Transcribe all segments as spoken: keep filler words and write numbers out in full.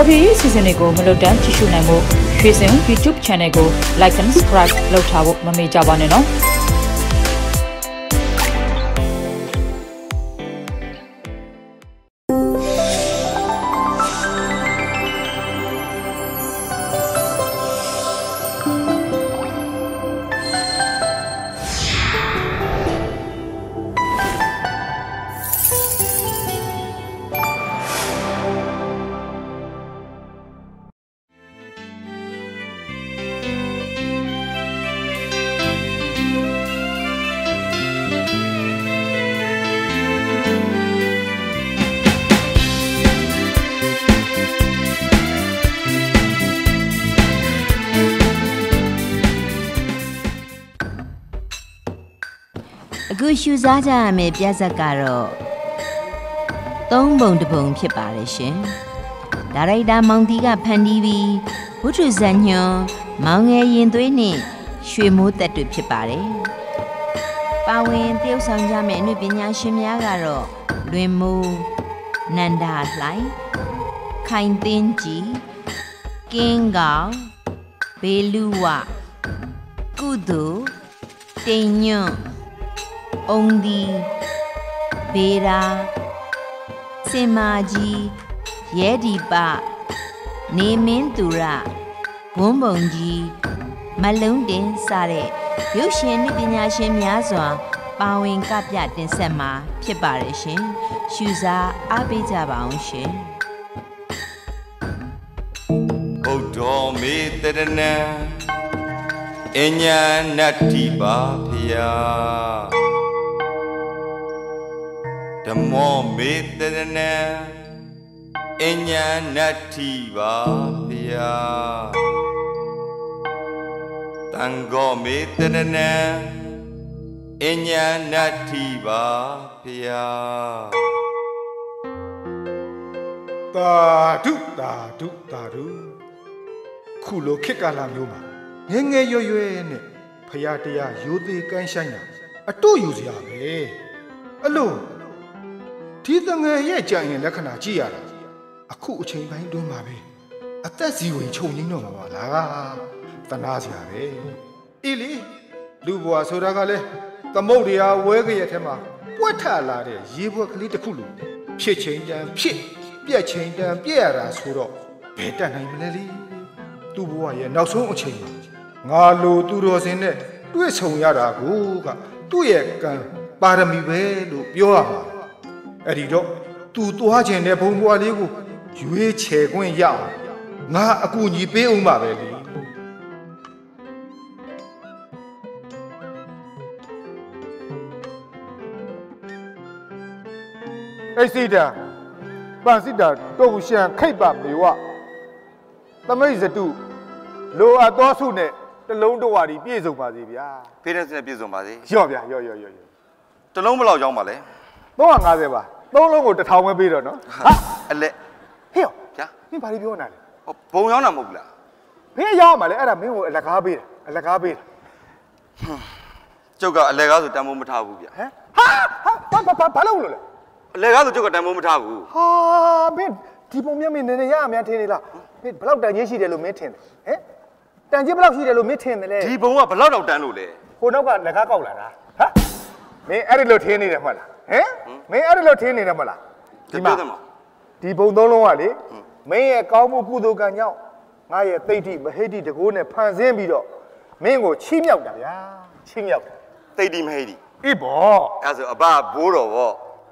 Today season ko melodan chishu na mo Shweseung YouTube channel ko like and subscribe လုပ်ထားဖို့မမေ့ကြပါနဲ့နော်အခုရှူစားကြရမယ့်ပြဇာတ်ကတော့သုံးပုံတစ်ပုံဖြစ်ပါတယ်ရှင်။ဒါရိုက်တာမောင်တီကဖန်တီးပြီးဝတ္ထုဇာတ်ညွှန်းမောင်ငယ်ရင်သွေးနဲ့ရွှေမိုးသက်တွေဖြစ်ပါတယ်။ပါဝင်တရုပ်ဆောင်ကြမယ့်အနုပညာရှင်များကတော့လွင်မိုးနန္ဒာလှိုင်ခိုင်သိန်းကြည်ကင်းကောင်ဘေလူဝကုသိုလ်တိမ်ညွန့်ông đi về ra xem mà gì dễ đi ba nề men tu ra gom bông gì mà lớn đến xa đấy yêu xin đi bên nhà xin nhà rồi bao nhiêu các gia đình xem mà phía bà đấy xin suy ra à bây giờ bảo xin Âu đồ mi tê na em nhà nát đi ba phía Dhammo metadana enya nati vapya Tango metadana enya nati vapya Tadu tadu tadu Kulo kikala myoma Ngenge yo yo ne Phaya taya yode kan shanya Atu yuzya be Aloဒီတငယ်ရဲ့ကြံရင်လက္ခဏာကြည့်ရတာအခုအချိန်ပိုင်းတွင်းမှာပဲအသက်စီဝင်ခြုံရင်းတော့မှာပါလားတနာစရာပဲအေးလေလူဘွားဆိုတာကလည်းသမုတ်တရားဝဲကြရဲ့ထဲမှာပွက်ထလာတဲ့ရေဘွက်ကလေးတစ်ခုလိုဖြစ်ချင်းတန်ဖြစ်ပြက်ချင်းတန်ပြက်ရတာဆိုတော့ဘယ်တတ်နိုင်မလဲလေသူ့ဘွားရဲ့နောက်ဆုံးအချိန်မှာငါလိုသူတော်စင်နဲ့တွေ့ဆုံရတာကိုကသူ့ရဲ့ကံပါရမီပဲလို့ပြောရမှာအဲ့ဒီတော့သူသွားခြင်းတဲ့ဘုံဘွားလေးကိုရွေးချယ်ခွင့်ရအောင်ငါအကူအညီပေးအောင်ပါပဲလေအိစီတာပန်စီတာတော့ရှန်ခိတ်ပါမေဝသမိတ်စတုလိုအပ်သောစုနဲ့တလုံးတဝါဒီပြည့်စုံပါစေဗျာဖေးတဲ့စနဲ့ပြည့်စုံပါစေရော့ဗျာရော့ရော့ရော့တလုံးဘယ်လောက်ရောင်းပါလဲသုံးရာ၅၀ပါသုံးလုံးကိုတစ်ထောင်ပဲပေးတော့နော်ဟာအလက်ဟေ့ဗျာမင်းဘာလို့ပြောနေတာလဲဟောဘုံရောင်းတာမဟုတ်ဘူးလားမင်းရောင်းမှာလဲအဲ့ဒါမင်းကိုအလက်ကားပေးတာအလက်ကားပေးတာကျုပ်ကအလက်ကားဆိုတန်ဖိုးမထားဘူးဗျဟမ်ဟာဘာဘာဘာလို့လို့လဲအလက်ကားဆိုကျုပ်ကတန်ဖိုးမထားဘူးဟာမင်းဒီပုံမြတ်မင်းနည်းနည်းရအများထင်နေလားမင်းဘလောက်တန်ကြီးရှိတယ်လို့မင်းထင်တယ်ဟမ်တန်ကြီးဘလောက်ရှိတယ်လို့မင်းထင်တယ်လေဒီဘုံကဘလောက်တောင်တန်လို့လဲဟိုနောက်ကလက်ကားကောက်လာတာဟာမင်းအဲ့ဒီလိုထင်နေတယ်မှတ်လားဟမ်မင်းအဲ့ဒီလိုထင်းနေတယ်မလားဒီမှာဒီဘုံသုံးလုံးကလေမင်းရဲ့ကောင်းမှုကုသိုလ်ကံကြောင့်ငါရဲ့သိဋ္ဌိမဟိဋ္ဌိတကိုးနဲ့ဖန်ဆင်းပြီးတော့မင်းကိုချီးမြှောက်တာဗျာချီးမြှောက်သိဋ္ဌိမဟိဋ္ဌိအေးပေါ့အဲ့ဆိုအဘဘိုးတော်ပေါ့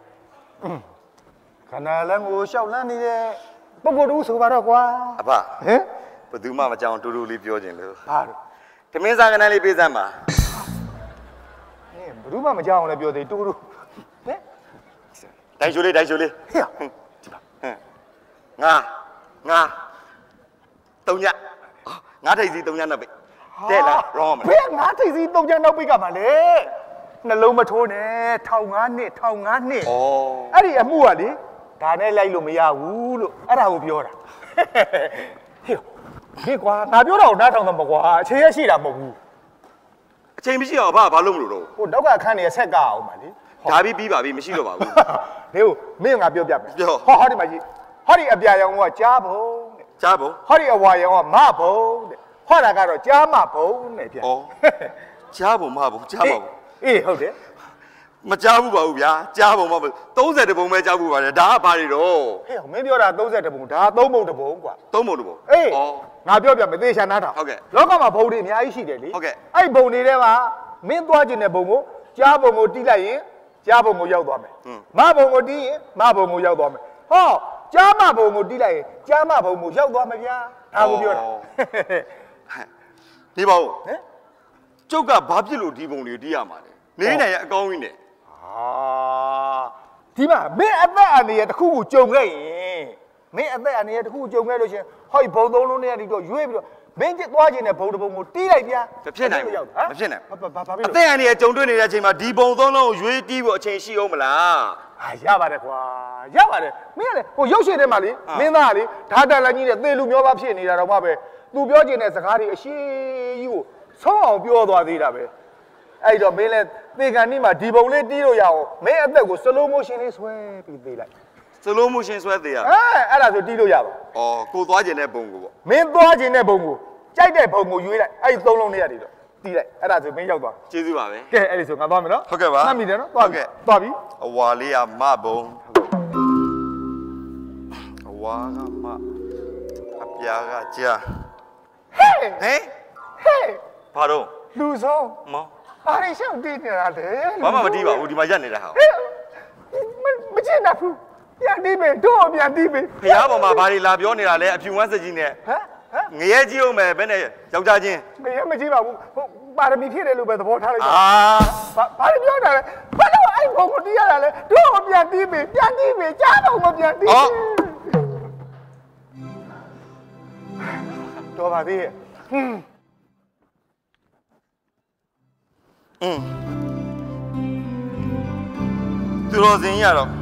ခန္ဓာလမ်းကိုရှောက်လန်းနေတဲ့ပုဂ္ဂိုလ်တူဆိုပါတော့ကွာအဘဟမ်ဘယ်သူမှမကြောင်တူတူလေးပြောခြင်းလို့ဘာလို့ဓမင်းစားကနန်းလေးပေးစမ်းပါဟင်ဘယ်သူမှမကြောင်အောင်လည်းပြောသေးတူတူဟမ်ဒိုင်ချိုလေးဒိုင်ချိုလေးဟေ့ဒီပါဟမ်ငါငါတုံညငါထိတ်စီတုံညနောက်ပိတ်တဲ့လားရောမလားဘယ်ငါထိတ်စီတုံညနောက်ပိတ်ကမှလေနှလုံးမထိုးနဲ့ထောင်ငါးနှစ်ထောင်ငါးနှစ်ဩအဲ့ဒီအမှုကလေဒါနဲ့လိုက်လို့မရဘူးလို့အဲ့ဒါကိုပြောတာဟေ့ဟေ့ကွာငါပြောတာကိုနားထောင်တော့မကွာအချိန်ရရှိတာမဟုတ်ဘူးအချိန်မရှိအောင်ဘာဘာလို့မလို့တော့ဟိုနောက်ကအခန်းနေဆက်ကအောင်ပါလေဒါပြီးပြီးပါပြီမရှိတော့ပါဘူးဒီကိုမင်းငါပြောပြမယ်ပြောဟောဟောဒီမှာကြီးဟောဒီအပြာရောင်ကကြားဖို့တဲ့加不？ 好的话呀，马不的，好那个加马不那边。 哦，加不马不加不？ 哎，好的。 မကြားဘူးပါဘူးဗျာကြားပုံမဟုတ်သုံးဆယ်တပုံပဲကြားဘူးပါတယ်ဒါကဘာတွေတော့ဟဲ့မင်းပြောတာသုံးဆယ်တပုံဒါသုံးပုံတပုံကွာသုံးပုံတပုံအေးငါပြောပြမယ်သေချာနားထောင်ဟုတ်ကဲ့လောကမှာဘုံတွေအများကြီးရှိတယ်လေဟုတ်ကဲ့အဲ့ဘုံတွေထဲမှာမင်းသွားခြင်းတဲ့ဘုံကိုကြားဘုံကိုတီးလိုက်ရင်ကြားဘုံကိုရောက်သွားမယ်မဘုံကိုတီးရင်မဘုံကိုရောက်သွားမယ်ဟောကြားမဘုံကိုတီးလိုက်ရင်ကြားမဘုံကိုရောက်သွားမယ်ဗျာဒါကိုပြောတာဒီဘုံဟမ်ကျုပ်ကဘာဖြစ်လို့ဒီဘုံတွေတီးရမှာလဲနေနိုင်ရအကောင်းကြီးနဲ့အာဒီမှာမင်းအသက်အန္တရာယ်တစ်ခုကိုကြုံခဲ့ရင်မင်းအသက်အန္တရာယ်တစ်ခုကိုကြုံခဲ့လို့ရှင်ဟောဒီဘုံသုံးလုံးနဲ့ဒီတော့ရွေးပြီးတော့မင်းကျသွားခြင်းနဲ့ဘုံတစ်ဘုံကိုတီးလိုက်ဗျာမဖြစ်နိုင်ဘူးမဖြစ်နိုင်ဘာဘာဖြစ်လို့အသက်အန္တရာယ်ကြုံတွေ့နေတဲ့အချိန်မှာဒီဘုံသုံးလုံးကိုရွေးတီးဖို့အချိန်ရှိအောင်မလားအာရပါတယ်ကွာရပါတယ်မင်းကလေဟိုရုပ်ရှင်ထဲမှာလေမင်းသားကလေဓာတ်တန်လည်းကြီးနဲ့သေလူမျောပါဖြစ်နေတာတော့မှပဲသူပြောခြင်းတဲ့စကားတွေအရှိကြီးကိုဆုံးအောင်ပြောသွားသေးတာပဲအဲ့တော့မင်းလည်းသေကန်နေ့မှာဒီဘုံလေးတီးလို့ရအောင်မင်းအသက်ကိုစလိုမိုရှင်လေးဆွဲပြီးသေးလိုက်စလိုမိုရှင်ဆွဲသေးရအဲအဲ့ဒါဆိုတီးလို့ရပါဩကိုသွားခြင်းတဲ့ဘုံကိုပေါ့မင်းသွားခြင်းတဲ့ဘုံကိုကြိုက်တဲ့ဘုံကိုရွေးလိုက်အဲ့ဒီသုံးလုံးလေးရတယ်တော့တီးလိုက်အဲ့ဒါဆိုမင်းရောက်သွားကျေးဇူးပါပဲကဲအဲ့ဒီဆိုငါသွားမယ်နော်ဟုတ်ကဲ့ပါမှတ်မိတယ်နော်သွားပြီသွားပြီအဝါလေးကမဘုံအဝါကမအပြာကကြာဟဲ့ဟဲ့ဟဲ့ဘာတော့လူဆုံးမောဘာတွေရှောက်တီးနေတာလဲဘာမှမတီးပါဘူးဒီမှာရက်နေတာဟာမချင်တာဘူးပြန်တီးမယ်တို့ပြန်တီးမယ်ဖျားပေါ်မှာဘာတွေလာပြောနေတာလဲအဖြူဝမ်းစကြီးနဲ့ဟမ်ဟမ်ငရဲကြီးအောင်မယ်ဘယ်နဲ့ယောက်ျားချင်းငရဲမကြီးပါဘူးပါရမီဖြစ်တယ်လို့ပဲသဘောထားလိုက်တာအာဘာဘာတွေပြောတာလဲဘာလို့အဲ့ဘုံကိုတီးရတာလဲတို့ပြန်တီးမယ်ပြန်တီးမယ်ကြားဘုံကိုပြန်တီးတော်ပါသေးရဲ့ဟွန်းอืมသူတော်စင်ရတော့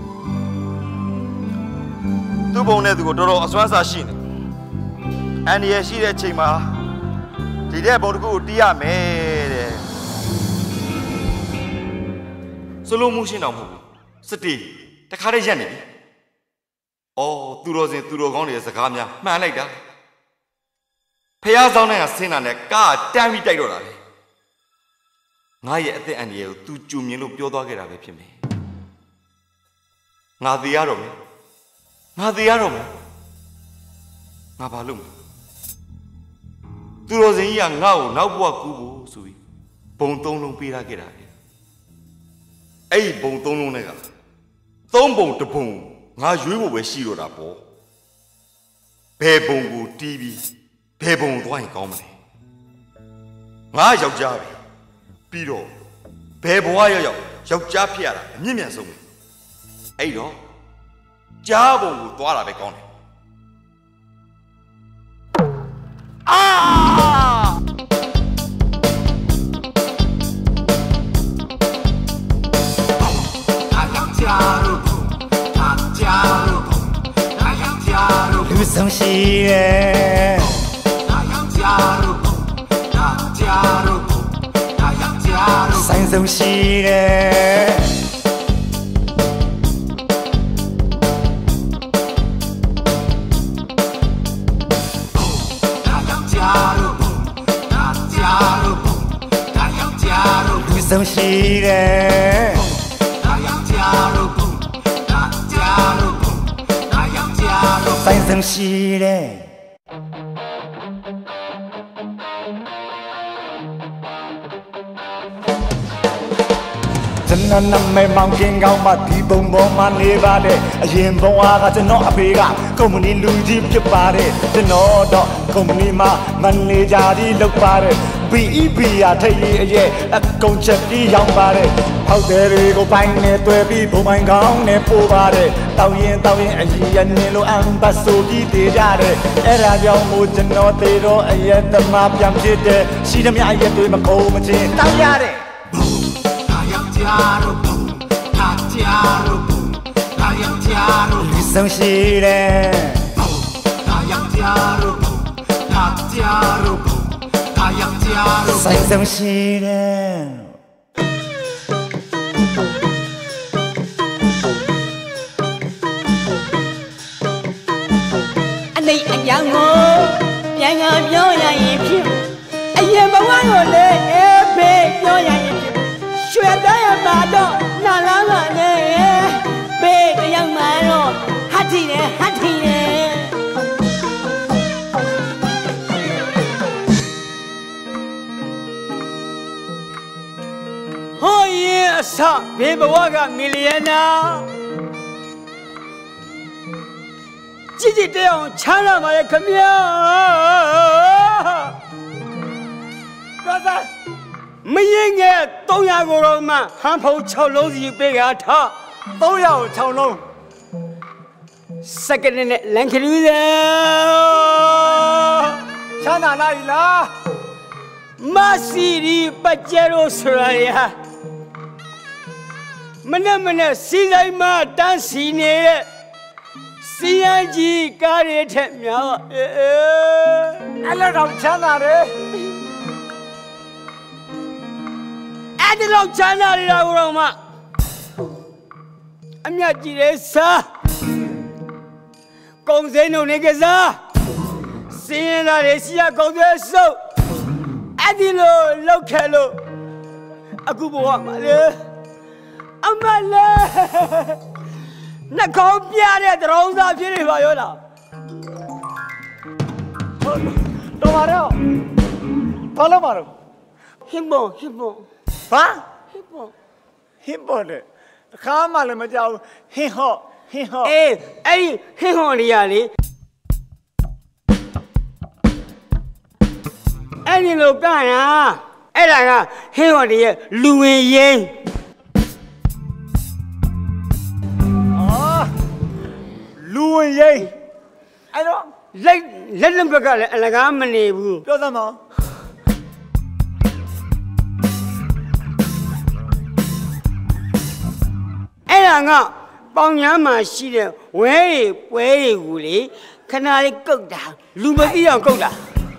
သူ့ဘုံနဲ့သူကိုတော်တော်အစွမ်းစားရှိနေအန်ဒီရရှိတဲ့ချိန်မှာဒီတဲ့ဘုံတစ်ခုကိုတီးရမယ်တဲ့စလိုမိုရှင်တော့မဟုတ်ဘူးစတီတခါတည်းရက်နေပြီအော်သူတော်စင်သူတော်ကောင်းတွေရဲ့စကားများမှန်လိုက်တာဖះဆောင်တဲ့ကဆင်းတာနဲ့ကားတန်းပြီးတိုက်တော့တာလေငါရဲ့အသက်အန္တရာယ်ကို तू ကြုံမြင်လို့ပြောသွားခဲ့တာပဲဖြစ်မယ်ငါသေးရတော့မယ်ငါသေးရတော့မယ်ငါဘာလုပ်မလဲသူတော်စင်ကြီးကငါ့ကိုနောက်ဘဝကူးဖို့ဆိုပြီးဘုံသုံးလုံးပေးထားခဲ့တာလေအဲ့ဒီဘုံသုံးလုံးနဲ့ကသုံးဘုံတစ်ဘုံငါရွေးဖို့ပဲရှိတော့တာပေါ့ဘယ်ဘုံကိုတီးပြီးဘယ်ဘုံသွားရင်ကောင်းမလဲငါယောက်ျားပဲပြီးတော့ဘယ်ဘဝရောက်ရောက်ယောက်ျားဖြစ်ရတာအမြင့်မြတ်ဆုံးပဲအဲ့တော့ကြားဘုံကိုသွားတာပဲကောင်းတယ်အာလူဆုံးရှိရဲ့ဆိုင်ဆုံးရှိရဲ့လူဆုံးရှိရဲ့ဆိုင်ဆုံးရှိရဲ့ကျွန်တော်နာမည်မောင်ကင်းကောင်းမှဒီဘုံပေါ်မှာနေပါတယ်အရင်ဘုံအားကကျွန်တော်အဖေကကုမ္ပဏီလူကြီးဖြစ်ပါတယ်ကျွန်တော်တော့ကုမ္ပဏီမှာမန်နေဂျာကြီးလုပ်ပါတယ် B E B ရထိပ်ရေးအရဲ့အကုန်ချက်ပြီးရောက်ပါတယ်ဟောက်တယ်တွေကိုပိုင်းနေတွဲပြီးဘုံပိုင်းကောင်းနဲ့ပို့ပါတယ်တောင်းရင်တောင်းရင်အကြီးရနေလို့အမ်ဘတ်ဆိုပြီးတည်ကြတယ်အဲ့ဒါကြောင့်မို့ကျွန်တော်တေတော့အရဲ့သမားပြန်ဖြစ်တယ်ရှိသမျှအရဲ့တွေမကုန်မချင်းတောင်းရတယ်လူဆုံးရှိတယ်ဆိုင်ဆုံးရှိတယ်အနေ့အကြောင်းကိုပြန်ကပြောရရင်ဖြစ်အရင်ဘဝကိုလည်းအေးဖေးပြောရရင်ဖြစ်ရွှေတရမှာတော့နာလာပါနဲ့ဘေးတယောက်မှာတော့ဟတ်ထီတယ်ဟတ်ထီတယ်ဟိုရင်အစဘေးဘဝကမီလီယံနာကြည်ကြည်တဲ့အောင်ချမ်းသာပါရဲ့ခမညာကစားမရင်ငယ်သုံးရာကိုတော့မှဟန်ဖုံ၆လုံးစီပေးကြထားသုံးရာကို၆လုံးစက္ကန့်နဲ့လန်ခလူးတယ်ချမ်းသာလာပြီလားမစီရီပကြရိုဆိုရရမနဲ့မနဲ့စီတိုင်းမှာတန်းစီနေတဲ့စီယန်ကြီးကားရထက်များအေးအဲ့လောက်တော့ချမ်းသာတယ်အဲ့ဒီလောက်ချမ်းသာရတာကတော့မှအမြတ်ကြီးတဲ့စားကုံစင်းတို့နေကစားစင်းရတာတွေစီရကုံတွေစုပ်အဲ့ဒီလိုလောက်ခဲလို့အခုဘဝမှာလေအမလေးနှကောင်းပြတဲ့တရုံးစားဖြစ်နေပါရောလားတော်ပါတော့ဘာလို့မလို့ဟင်ဘောဟင်ဘောဘာဟင်ဘောဟင်ဘောလေတခါမှလည်းမကြောက်ဟင်ဟော့ဟင်ဟော့အေးအဲ့ဒီဟင်ဟော့နေရလေအဲ့ဒီလိုကရာအဲ့ဒါကဟင်ဟော့ရဲ့လူဝင်ရင်လူဝင်ရင်အဲ့တော့လက်လက်လံဘက်ကလည်းအလကားမနေဘူးပြောသမောအဲ့ဒါကပေါင်ညာမှာရှိတဲ့ဝဲတွေပွဲတွေကိုလေခဏလေးကုတ်တာလူမသိအောင်ကုတ်တာ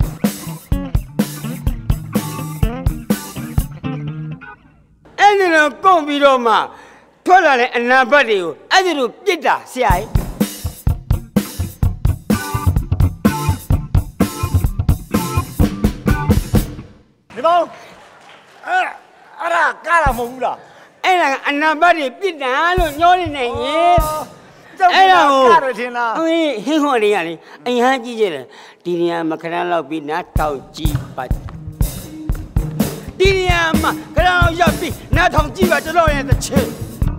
အဲ့ဒီတော့ကုတ်ပြီးတော့မှထွက်လာတဲ့အနာဘတ်တွေကိုအဲ့ဒီလိုပြစ်တာဆရာကြီးဒီမောင်အဲ့အဲ့ဒါကားတာမဟုတ်ဘူးလားအဲ့ဒါအနာဘတ်တွေပြစ်တာလို့ညောနေနေရင်အဲ့ဒါကိုကားတယ်ထင်လားအေးဟင်းဟော်တွေကလေအရင်ကြည့်ကြတယ်ဒီနေရာမှာခဏလောက်ပြီးနားထောင်ကြည့်ပါဒီနေရာမှာခဏလောက်ရပ်ပြီးနားထောင်ကြည့်ပါကျွန်တော်ရဲ့တစ်ချင်း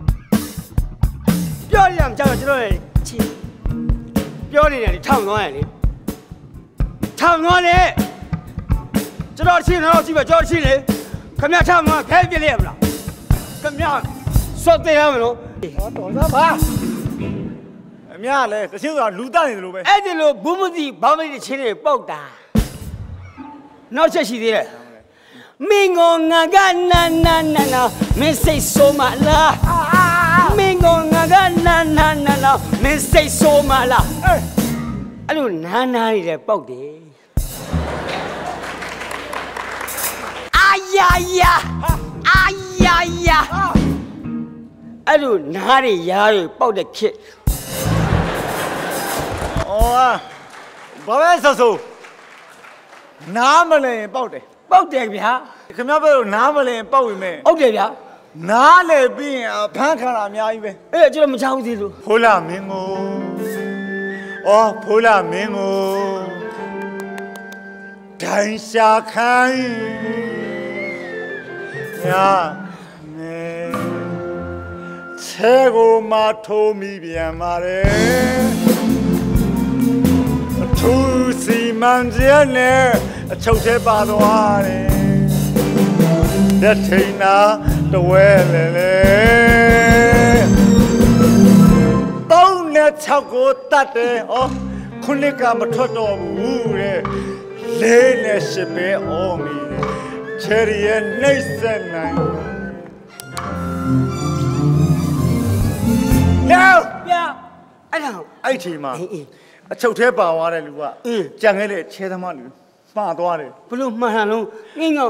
ပြောရအောင်ကြောက်ကျွန်တော်ရဲ့ချင်းပြောနေတယ်ထောင်သွားတယ်လေထောင်သွားတယ်ကျွန်တော်ချင်းတော့ကြည့်ပါကျွန်တော်ချင်းလေခမရထောင်သွားခဲပြစ်လိုက်ရမလားခမရစော့တယ်ရမလို့ဟောတော်သားပါအမြလည်းတချင်းဆိုတာလူတက်နေတယ်လို့ပဲအဲ့ဒီလိုဘူးမသိဘာမသိတဲ့ချင်းတွေပေါက်တာနောက်ချက်ရှိသေးတယ်မင်းငေါငါကနာနာနာနာမင်းစိတ်ဆိုးမလားမင်းငေါငါကနာနာနာနာမင်းစိတ်ဆိုးမလားအဲ့လိုနာနာတွေလည်းပေါက်တယ်အာယာယာအာယာယာအဲ့လိုနားတွေရားတွေပေါက်တဲ့ခစ်အော်ဘာပဲဆိုဆိုနားမလဲပေါက်တယ်ပေါက်တယ်ဗျာခင်ဗျားပြောလို့နားမလဲပေါက်ပြီမဲ့ဟုတ်တယ်ဗျာနားလေပြီးရင်ဖမ်းခံတာအများကြီးပဲအေးကျွန်တော်မချောင်းသေးလို့ဖိုးလာမင်းကိုအော်ဖိုးလာမင်းကိုဒိုင်းရှာခိုင်းညာနေချဲကိုမထိုးမိပြန်ပါတယ်အထူးစီမံကျဲနဲ့အချုပ်သေးပါသွားတယ်လက်ထိန်နာတဝဲလေလေတောင်းနဲ့၆ကိုတတ်တယ်ဩခုနှစ်ကမထွက်တော့ဘူးတဲ့လေးနဲ့ရှစ်ပဲအော်မီတဲ့ချယ်ရီရဲ့နှိမ့်ဆက်နိုင်လောပြအဲ့ဒါအဲ့ချိန်မှာအချုပ်သေးပါသွားတဲ့လူကကြံခဲ့တဲ့ချဲသမားလူမှားသွားတယ်ဘလို့မှန်တာလုံးငင်းငေါ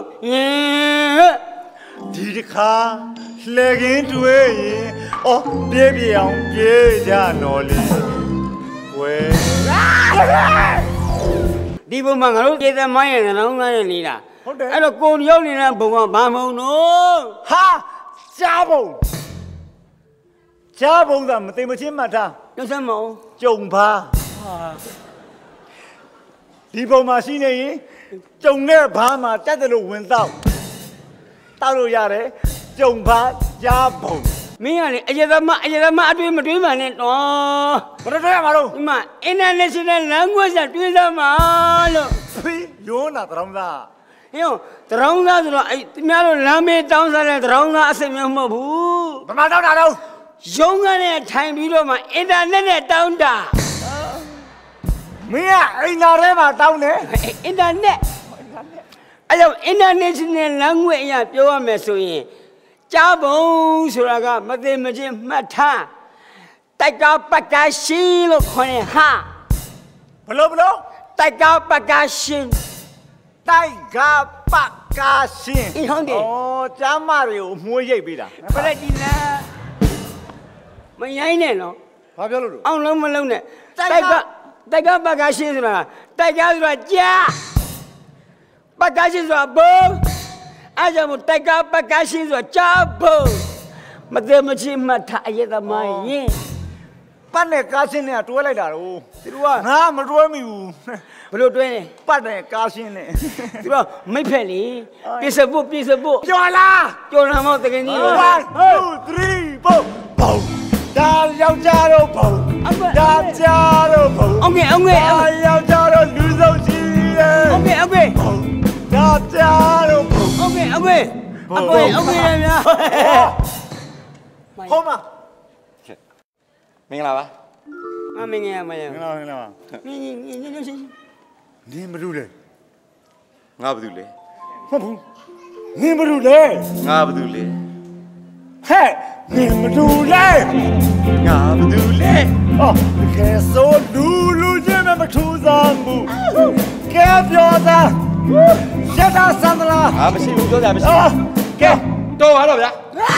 ဒီတစ်ခါလှည့်ကင်းတွေ့ရင်အော်ပြေးပြေးအောင်ပြေးကြတော့လေဝဲဒီဘုံမှာငါတို့ကျေသမိုင်းရဲ့နှလုံးသားရဲ့နေတာဟုတ်တယ်အဲ့တော့ကိုရောက်နေတဲ့ဘုံကဘာမုံတော့ဟာကြားဘုံကြားဘုံကမသိမချင်းမှတ်ထားရုပ်စမ်းမအောင်ကြုံပါဟာဒီဘုံမှာရှိနေရင်ကြုံတဲ့ဘာမှာတက်တယ်လို့ဝင်တော့တောက်လို့ရတယ်ကြုံပါကြားဘုံမင်းကလေအရသမအရသမအတွေးမတွေးမှနဲ့တော့ဘယ်လိုတွေးရမှာတော့ဒီမှာ international language တွေးစမ်းမှာလို့ဖေးရိုးနာတရောင်းသားဟင်းတရောင်းသားဆိုတော့အဲ့သူများတို့လမ်းမေးတောင်းစားတဲ့တရောင်းသားအစိမ့်မျိုးမဟုတ်ဘူးဘာမှတောင်းတာတော့ရုံးကနေထိုင်ပြီးတော့မှအင်တာနက်နဲ့တောင်းတာမင်းကအိမ်နာထဲမှာတောင်းတယ်အင်တာနက်အဲ့တော့ international language အရပြောရမယ်ဆိုရင်ကြားဘုံဆိုတာကမသိမချင်းမှတ်ထားတိုက်ကပတ်ကရှင်လို့ခေါ်ရင်ဟာဘလို့ဘလို့တိုက်ကပတ်ကရှင်တိုက်ကပတ်ကရှင်အင်းဟုတ်တယ်ဩကြားမတွေကိုမှုရိပ်ပေးတာပလက်ဒီလာမရိုင်းနဲ့နော်ဘာပြောလို့လဲအောင်လုံးမလုံးနဲ့တိုက်ကတိုက်ကပတ်ကရှင်ဆိုတာတိုက်ကဆိုတာကြားပတ်ကရှင်ဆိုတာဘုံအားကြောင့်တိုက်ကပတ်ကရှိဆိုကြားဖို့မသေးမချင်းမှတ်ထားအရသမိုင်းရင်ပတ်နဲ့ကားရှင်းနဲ့တွဲလိုက်တာတော့သူတို့ကငါမတွဲမိဘူးဘလို့တွဲနေပတ်နဲ့ကားရှင်းနဲ့သူတို့မိတ်ဖက်လေပြစ်စဖို့ပြစ်စဖို့ကြော်လားကြော်လာမောတကယ်ကြီး one two three four ဘုံဒါယောက်ျားတို့ဘုံဒါကြားတို့ဘုံโอเคโอเคဒါယောက်ျားတို့လူဆုံးရှိတယ်โอเคโอเคဒါကြားတို့ဘုံโอเคโอเคโอเคโอเคရများဟောမမင်္ဂလာပါမမင်္ဂလာမရမင်္ဂလာမင်္ဂလာနင်းနင်းနင်းနင်းနင်းမလို့လေငါဘာလုပ်လဲဟုတ်ဘူးနင်းမလို့လေငါဘာလုပ်လဲဟဲ့နင်းမလို့လေငါဘာလုပ်လဲအော်ကဲဆိုလူလူချင်းမထူးစားဘူးကဲပြောသားရတာစံလားဟာမရှိဘူးပြောကြမရှိဘူးကဲတော်ပါတော့ဗျာ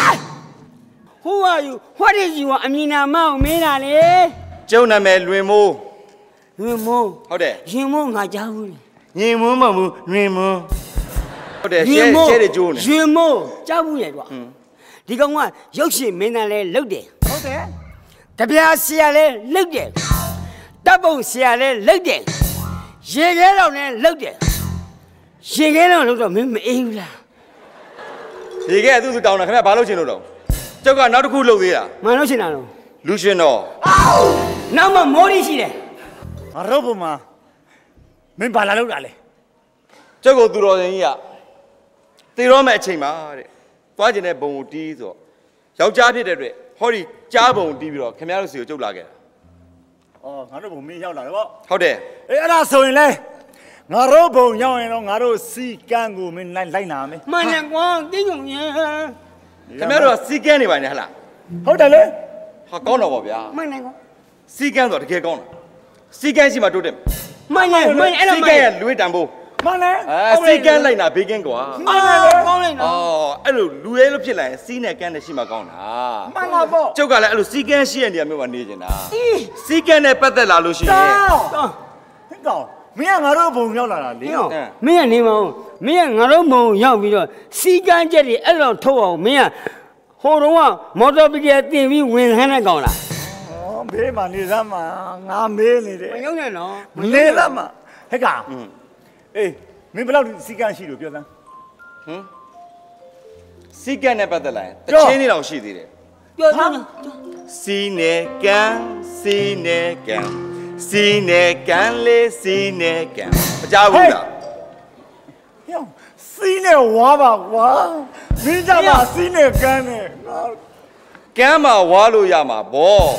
Who are you what is you အမည်နာမအောင်မင်းတာလေကျုံနာမည်လွင်မိုးလွင်မိုးဟုတ်တယ်ရင်မိုးငါကြားဘူးလေရင်မိုးမဟုတ်ဘူးလွင်မိုးဟုတ်တယ်ရှဲရှဲတွေကျိုးနေရင်မိုးကြားဘူးလေကွာဒီကောင်ကရုပ်ရှင်မင်းသားလဲလုတ်တယ်ဟုတ်တယ်တပြားဆရာလဲလုတ်တယ်တပ်ပုံဆရာလဲလုတ်တယ်ရေခဲတော်လဲလုတ်တယ်ရေခဲတော်လုတ်တော့မင်းမအေးဘူးလားရေခဲအတူတူတောင်းတာခင်ဗျာဘာလုပ်ချင်လို့တော့ကျောက်ကနောက်တစ်ခုလုပ်သေးတာမလုပ်ချင်တာတော့လူရှင်တော်နောက်မှမိုးရီရှိတယ်ငါတို့ဘုံမှာမင်းဘာလာလုပ်တာလဲကျောက်ကသူတော်စင်ကြီးကသေတော့မဲ့အချိန်မှာတဲ့သွားကျင်တဲ့ဘုံကိုတီးဆိုတော့ယောက်ျားဖြစ်တဲ့အတွက်ဟောဒီကြားဘုံတီးပြီးတော့ခင်ဗျားတို့စီကိုကျုပ်လာခဲ့တာအော်ငါတို့ဘုံမင်းရောက်လာတယ်ပေါ့ဟုတ်တယ်အေးအဲ့ဒါဆိုရင်လေငါတို့ဘုံရောက်ရင်တော့ငါတို့စီကန်းကိုမင်းလိုက်လိုက်နာမယ်မှန်တယ်ကွာတင်းုံရခင်ဗျားတို့ကစီကန်းနေပါနဲ့ဟလားဟုတ်တယ်လေဟာကောင်းတော့ပါဗျာမှန်တယ်ကွာစီကန်းဆိုတော့တကယ်ကောင်းတာစီကန်းရှိမှတိုးတယ်မှန်တယ်မှန်အဲ့လိုစီကန်းရလွေးတံပိုးမှန်တယ်အဲစီကန်းလိုက်တာဘေးကင်းကွာမှန်တယ်ကောင်းလိုက်တာအော်အဲ့လိုလူရဲလို့ဖြစ်လာရင်စီးနဲ့ကန်းနဲ့ရှိမှကောင်းတာမှန်ပါပေါ့ကျုပ်ကလည်းအဲ့လိုစီကန်းရှိတဲ့နေရာမျိုးမှာနေကျင်တာစီကန်းနဲ့ပတ်သက်လာလို့ရှိရင်ဟင်ကောင်မင်းကငါတို့ဘုံရောက်လာတာလေမင်းကနေမအောင်မင်းကငါတို့ဘုံရောက်ပြီးတော့စီကန်းချက်တွေအဲ့လိုထုတ်အောင်မင်းကဟိုတော့ကမော်တော်ဘီကတင်ပြီးဝင်ခန်းနဲ့ကောင်းလားဩဘေးမှာနေသားမှာငါမေးနေတယ်မရောက်နဲ့နော်နေသားမှာဟဲ့ကောင်အေးမင်းဘယ်လောက်စီကန်းရှိလို့ပြောစမ်းဟမ်စီကန်းနဲ့ပတ်သက်လာရင်တချင်းနေတော့ရှိသေးတယ်ပြောစမ်းစီနဲ့ကန်းစီနဲ့ကန်းစီနဲ့ကန်းလေးစီနဲ့ကန်းမကြောက်ဘူးလားဟဲ့စီနဲ့ဝါပါကွာမင်းကြမှာစီနဲ့ကန်းနဲ့ကန်းမှာဝါလို့ရမှာဗော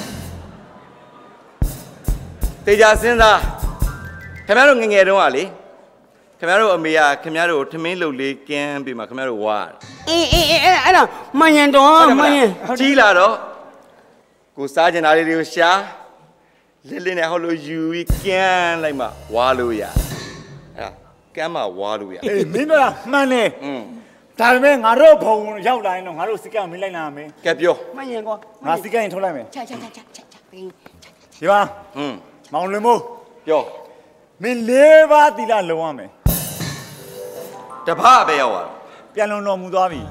တေချာစဉ်းစားခင်ဗျားတို့ငငယ်တုန်းကလေခင်ဗျားတို့အမေကခင်ဗျားတို့ထမင်းလုပ်လေးကန်းပြီးမှခင်ဗျားတို့ဝါအေးအေးအဲ့အဲ့တော့မညံတော့မညံကြီးလာတော့ကိုစားကျင်တာလေးတွေကိုရှာလင်းလင်းနဲ့ဟောလို့ယူပြီးကန်းလိုက်မှဝါလို့ရအဲ့ဒါကန်းမှဝါလို့ရအေးမင်းကမှန်တယ်อืมဒါပေမဲ့ငါတို့ဘုံရောက်လာရင်တော့ငါတို့စီကန်းမင်းလိုက်လာမယ်ကဲပြောမညံကွာငါစီကန်းရင်ထုတ်လိုက်မယ်ချာချာချာချာချာဒီပါอืมမောင်လွင်မို့ဟပြောမင်းလေးပါးသီလလုံရမယ်တပားပဲရောက်သွားပြန်လုံတော်မူသွားပြီ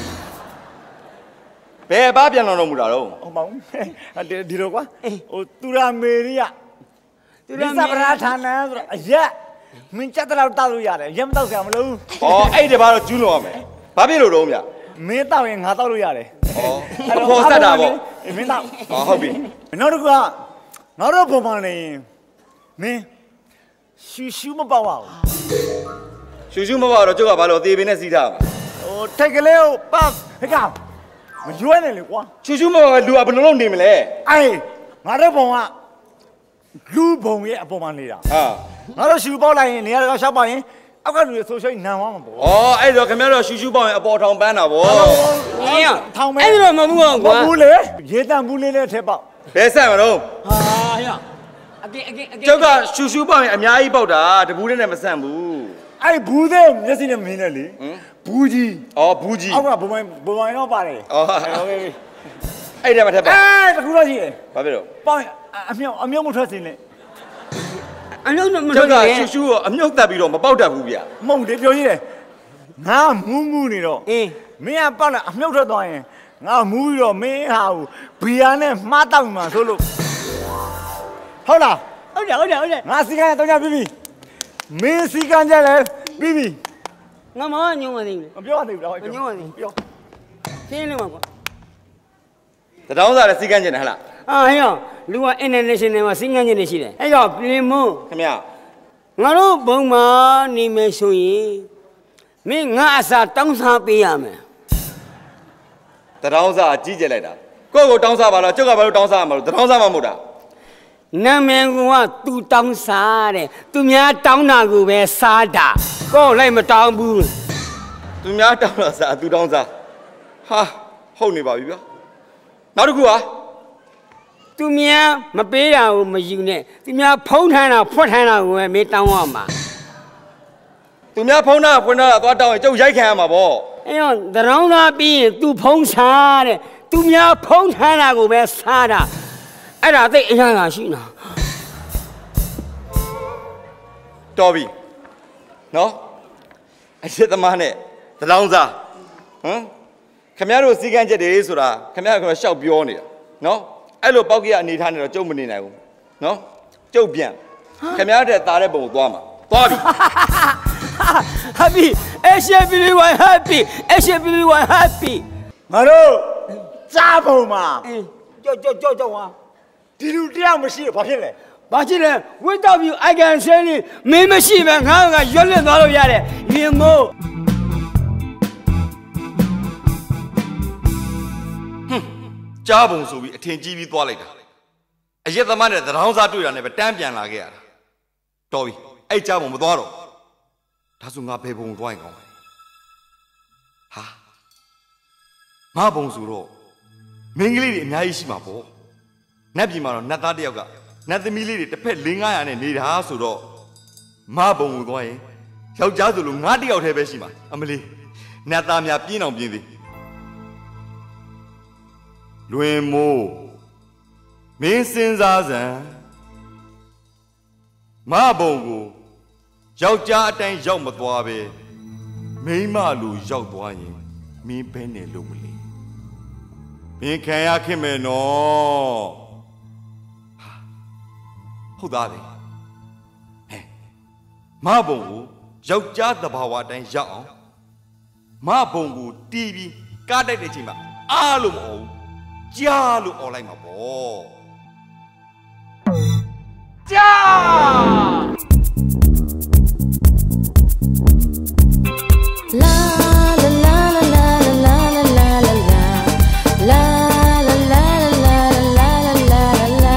ဘယ်ဘာပြန်တော်တော်မူတာတော့ဟုတ်ပါဘူးဒီလိုကွာဟိုသူရာမေရိယသူရာမေရိယဌာနဆိုတော့အရက်မင်းချက်တော့တောက်လို့ရတယ်ရက်မတောက်ဆရာမလို့ဩအဲ့တပားတော့ကျူးလွန်ရမယ်ဘာဖြစ်လို့တော့ဗျမင်းတောက်ရင်ငါတောက်လို့ရတယ်ဩအဖော်ဆက်တာပေါ့မင်းတောက်ဟောဟုတ်ပြီနောက်တစ်ခုကငါတို့ပုံမှန်နေမင်းရှူရှူမပေါ့ပါဘူးရှူရှူမပေါ့တော့ကျုပ်ကဘာလို့အသေးပင်နဲ့စီးထားမှာဟိုထိုက်ကလေးကိုပတ်ဟဲ့ကောင်မရွေးနဲ့လေကွာရှူရှူမပေါ့လူကဘယ်လိုလုပ်နေမလဲအေးငါတို့ပုံကလူပုံရဲ့အပေါ်မှာနေတာဟာငါတို့ရှူပေါက်လိုက်ရင်နေရာတော့ရှောက်ပေါက်ရင်အောက်ကလူတွေဆိုရှယ်နံသွားမှာပေါ့ဩအဲ့တော့ခင်ဗျားတို့ရှူရှူပေါ့ရင်အပေါ်ထောင်ပန်းတာဗောအေးရထောင်မဲအဲ့ဒီတော့မမှုအောင်မကွာဘူးလေရေတံဘူးလေးနဲ့ထက်ပေါက်ဘယ်ဆက်မလို့ဟာဟဲ့အကင်အကင်အကင်ကျုပ်ကရှူရှူပေါ့ရင်အများကြီးပေါက်တာတပူးနဲ့မဆန့်ဘူးအဲ့ဘူးသေးမျက်စိနဲ့မင်းနဲ့လေဘူးကြီးဩဘူးကြီးအောက်ကဘုံဘုံဘုံဘုံတော့ပါတယ်ဩဟုတ်ပြီအဲ့ဒါမှထက်ပါအဲတခုတော့ရှိတယ်ဘာဖြစ်လို့ပေါက်အမြောက်အမြောက်မထွက်စင်နဲ့အလုံးမကျုလို့ပ်ကရရှူရှူကိုအမြုပ်တက်ပြီးတော့မပေါက်တတ်ဘူးဗျမဟုတ်တယ်ပြောကြီးတယ်ငါမူးမူးနေတော့အေးမင်းကပေါက်လာအမြောက်ထွက်သွားရင်ငါမူးပြီးတော့မင်းဟာကိုဘီယာနဲ့မှားတောက်မှာဆိုလို့ဟုတ်လားဟုတ်တယ်ဟုတ်တယ်ဟုတ်တယ်ငါစီကံတော့ကြပြီပြီမင်းစီကံကြလဲပြီပြီငါမညုံမသိဘူးမပြောရသေးဘူးလားမညုံမသိပြောရှင်းလို့မှာကွာတတောင်းစားလည်းစီကန်းကျင်တယ်ဟလားအာဟဲ့လူက international မှာစင်ကန်းချင်းတွေရှိတယ်အဲ့တော့ပြင်မို့ခင်ဗျာငါတို့ဘုံမှာနေမယ်ဆိုရင်မင်းငါအစာတောင်းစားပေးရမယ်တတောင်းစားကြီးကျယ်လိုက်တာကိုယ့်ကိုတောင်းစားပါလားကျုပ်ကဘာလို့တောင်းစားမှာလို့တတောင်းစားမှမဟုတ်တာနာမည်ကသူတောင်းစားတဲ့သူများတောင်းတာကိုပဲစားတာကိုယ်လိုက်မတောင်းဘူးသူများတောင်းတာစားသူတောင်းစားဟာဟုတ်နေပါပြီဗျာနောက်တစ်ခုဟာသူများမပေးတာကိုမယူနဲ့သူများဖုံးထမ်းတာဖွက်ထမ်းတာကိုပဲမင်းတောင်းရမှာသူများဖုန်းသားဖွင့်သားသွားတောင်းရင်ကျုပ်ရိုက်ခံရမှာပေါ့အဲ့တော့သရောင်းသားပြီးရင်သူဖုံးစားတဲ့သူများဖုံးထမ်းတာကိုပဲစားတာအဲ့ဒါသိအရာကရှိနော်တော်ပြီနော်အစ်သမားနဲ့တတောင်းစားဟမ်ခင်ဗျားတို့စီကန်းချက်တွေဆိုတာခင်ဗျားကတော့ရှောက်ပြောနေတာနော်အဲ့လိုပောက်ကြီးအနေထားနေတော့ကျုပ်မနေနိုင်ဘူးနော်ကျုပ်ပြန်ခင်ဗျားတဲ့သားတဲ့ပုံကိုသွားမှာသွားပြီ happy everyone happy everyone happy ငါတို့စားပုံမှာအေးကြောက်ကြောက်ကြောက်ကြောက်ဟာဒီလူတယောက်မရှိဘာဖြစ်လဲဘာဖြစ်လဲ without you I can say မင်းမရှိပဲငါကရွက်လင့်သွားလို့ရတယ်ရင်မို့ကြားပုံဆိုပြီးအထင်ကြီးပြီးသွားလိုက်တာအရက်သမားနဲ့တရောင်းစားတွေ့တာနဲ့ပဲတန်းပြန်လာခဲ့ရတာတော်ပြီအဲ့ကြားပုံမသွားတော့ဒါဆိုငါဘယ်ပုံသွားရင်ကောင်းလဲဟာငါပုံဆိုတော့မင်းကလေးတွေအများကြီးရှိမှာပေါ့နတ်ပြည်မှာတော့နတ်သားတစ်ယောက်ကနတ်သမီးလေးတွေတစ်ဖက်၄၅ရာနဲ့နေတာဆိုတော့မပုံကိုသွားရင်ယောက်ျားဆိုလို့ငါတစ်ယောက်တည်းပဲရှိမှာအမလေးနတ်သားများပြင်းအောင်ပြင်းသေးလွင်မိုးမင်းစဉ်းစားစမ်းမဘုံကိုယောက်ျားအတိုင်းရောက်မသွားပဲမိန်းမလူရောက်သွားရင်မင်းဘဲနဲ့လို့မလဲမင်းခံရခင်မယ်နော်ဟုတ်သားပဲဟဲ့မဘုံကိုယောက်ျားသဘာဝအတိုင်းရောက်အောင်မဘုံကိုတီးပြီးကားတိုက်တဲ့အချိန်မှာအားလို့မဟုတ်ကြားလို့អော်လိုက်မှာပေါ့ကြားလာလာလာလာလာလာလာလာလာလာလာလာလာလာလာလာ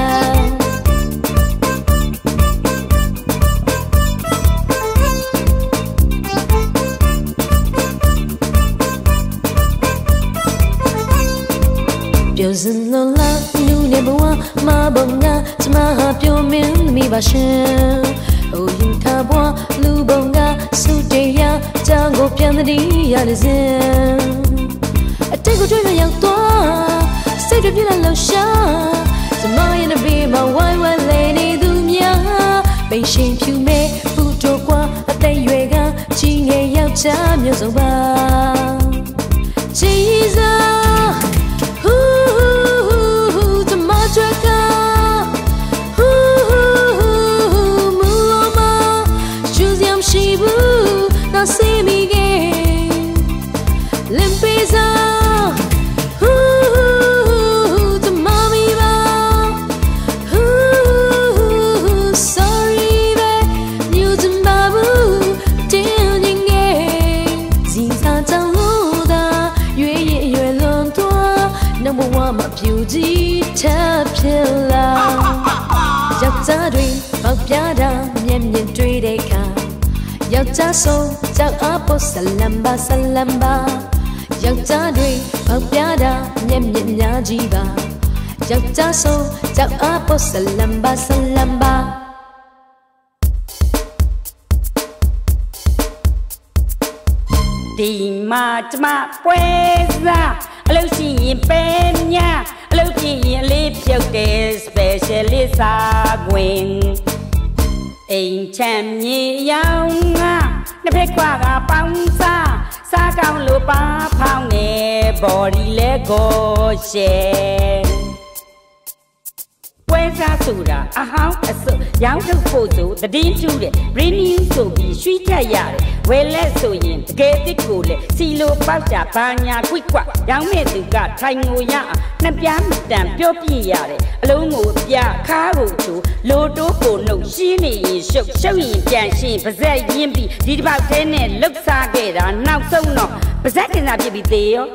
ပြောစလုံးလာလူနေဘဝမဘုံငါစမဟာပြောမင်းမိပါရှင်အိုယူထားဘွားလူဘုံကစုတရားကြောင့်ကိုပြန်တည်းရနေစဉ်အတိတ်ကိုတွေ့ရရောက်သွားစိတ်တွေပြည့်လာလှရှာစမရဲ့ဘေးမှာဝိုင်းဝိုင်းလေးနေသူများဘ背心ဖြူမဲ့不多ကွာအသိရွယ်ကကြီးငယ်ယောက်ျားမျိုးစုံပါကြည်စားဟူးတမချက်ကဟူးမူမရှူစရာမရှိဘူးနော်စီမီကေလင်ပေစားထဖြစ်လာယောက်ျားတွေပေါက်ပြတာမျက်မြင်တွေ့တဲ့အခါယောက်ျားဆုံးကြောက်အားပေါ်ဆလမ်ဘာဆလမ်ဘာယောက်ျားတွေပေါက်ပြတာမျက်မြင်များကြီးပါယောက်ျားဆုံးကြောက်အားပေါ်ဆလမ်ဘာဆလမ်ဘာဒီမှာကျမပွဲစားအလုပ်ရှိရင်ပဲညာအလုပ်ကြည့်ရင်အလေးပြုတ်တဲ့ specialist စာခွင်အိမ်ချမ်းမြေရောင်ငါနှစ်ဖက်ကွာကပေါင်းစားစားကောင်းလို့ပါဖောင်းနေ body လဲကိုရှယ်ပွဲစားဆိုတာအဟောင်းအစွရောင်းထုတ်ဖို့ဆိုတည်င်းကျူးတယ် renew ဆိုပြီးရွှေ့ထက်ရတယ်ဝယ်လက်ဆိုရင်တကယ်တစ်ကိုလေစီလိုပေါက်ကြဘာညာကွိကွရောင်းမဲ့သူကထိုင်ငိုရအောင်နှစ်ပြားမတန်ပြောပြရတယ်အလုံးကိုပြခါကိုချူလိုတိုးကိုနှုတ်ရှင်းနေရင်ရှုပ်ရှုပ်ရင်ပြန်ရှင်းပါဇက်ရင်းပြီးဒီတစ်ပေါက်သေးနဲ့လှုပ်စားခဲ့တာနောက်ဆုံးတော့ပါဇက်တင်စားပြပြီးသေးရော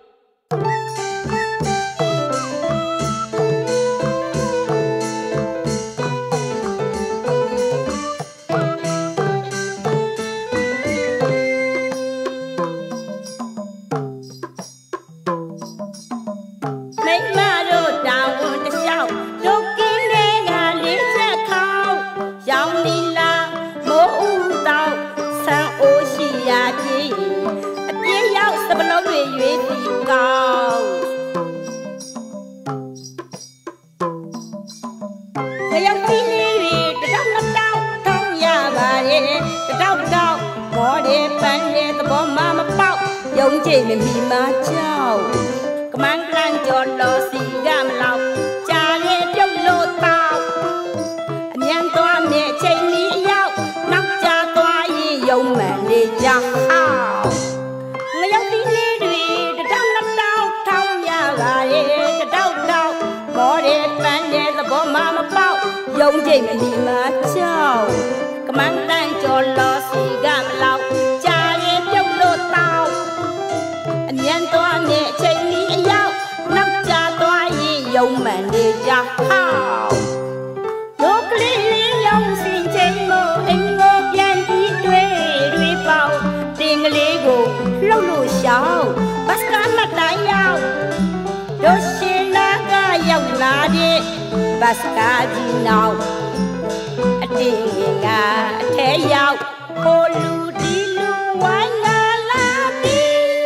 ယုံကြည်မမီမကြောက်ကမန်းကလန်ကြော်လို့စီကမလောက်ကြားလေပြုတ်လို့တောက်အမြန်သွားမြေချိန်မီရောက်နောက်ကျသွားရင်ယုံမှန်နေကြအောင်ငရောက်တီးလေးတွေတောက်နှစ်တောက်ထောင်းရပါရဲ့တောက်တောက်မော်ရဲပန်းတဲ့သဘောမှမပေါက်ယုံကြည်မမီမကြောက်ကမန်းကလန်ကြော်လို့စီကမလောက်ကြားလေပြုတ်လို့တောက်ညံသွားနဲ့အချိန်ကြီးအရောက်နောက်ကျသွားရင်ယုံမှန်နေကြဟောင်းဒုကလေးလေးယုံစင်ချိန်ကိုအင်ကိုပြန်ကြည့်တွေ့တွေ့ပေါက်တင်ကလေးကိုလှုပ်လို့ရှောင်းဘတ်ကားမတိုင်းရောက်ဒုရှင်နာကရောက်လာတဲ့ဘတ်ကားကြီးနောက်အတင်းငင်ကအထဲရောက်ဟိုလူဒီလူဝိုင်းလာလာပြီ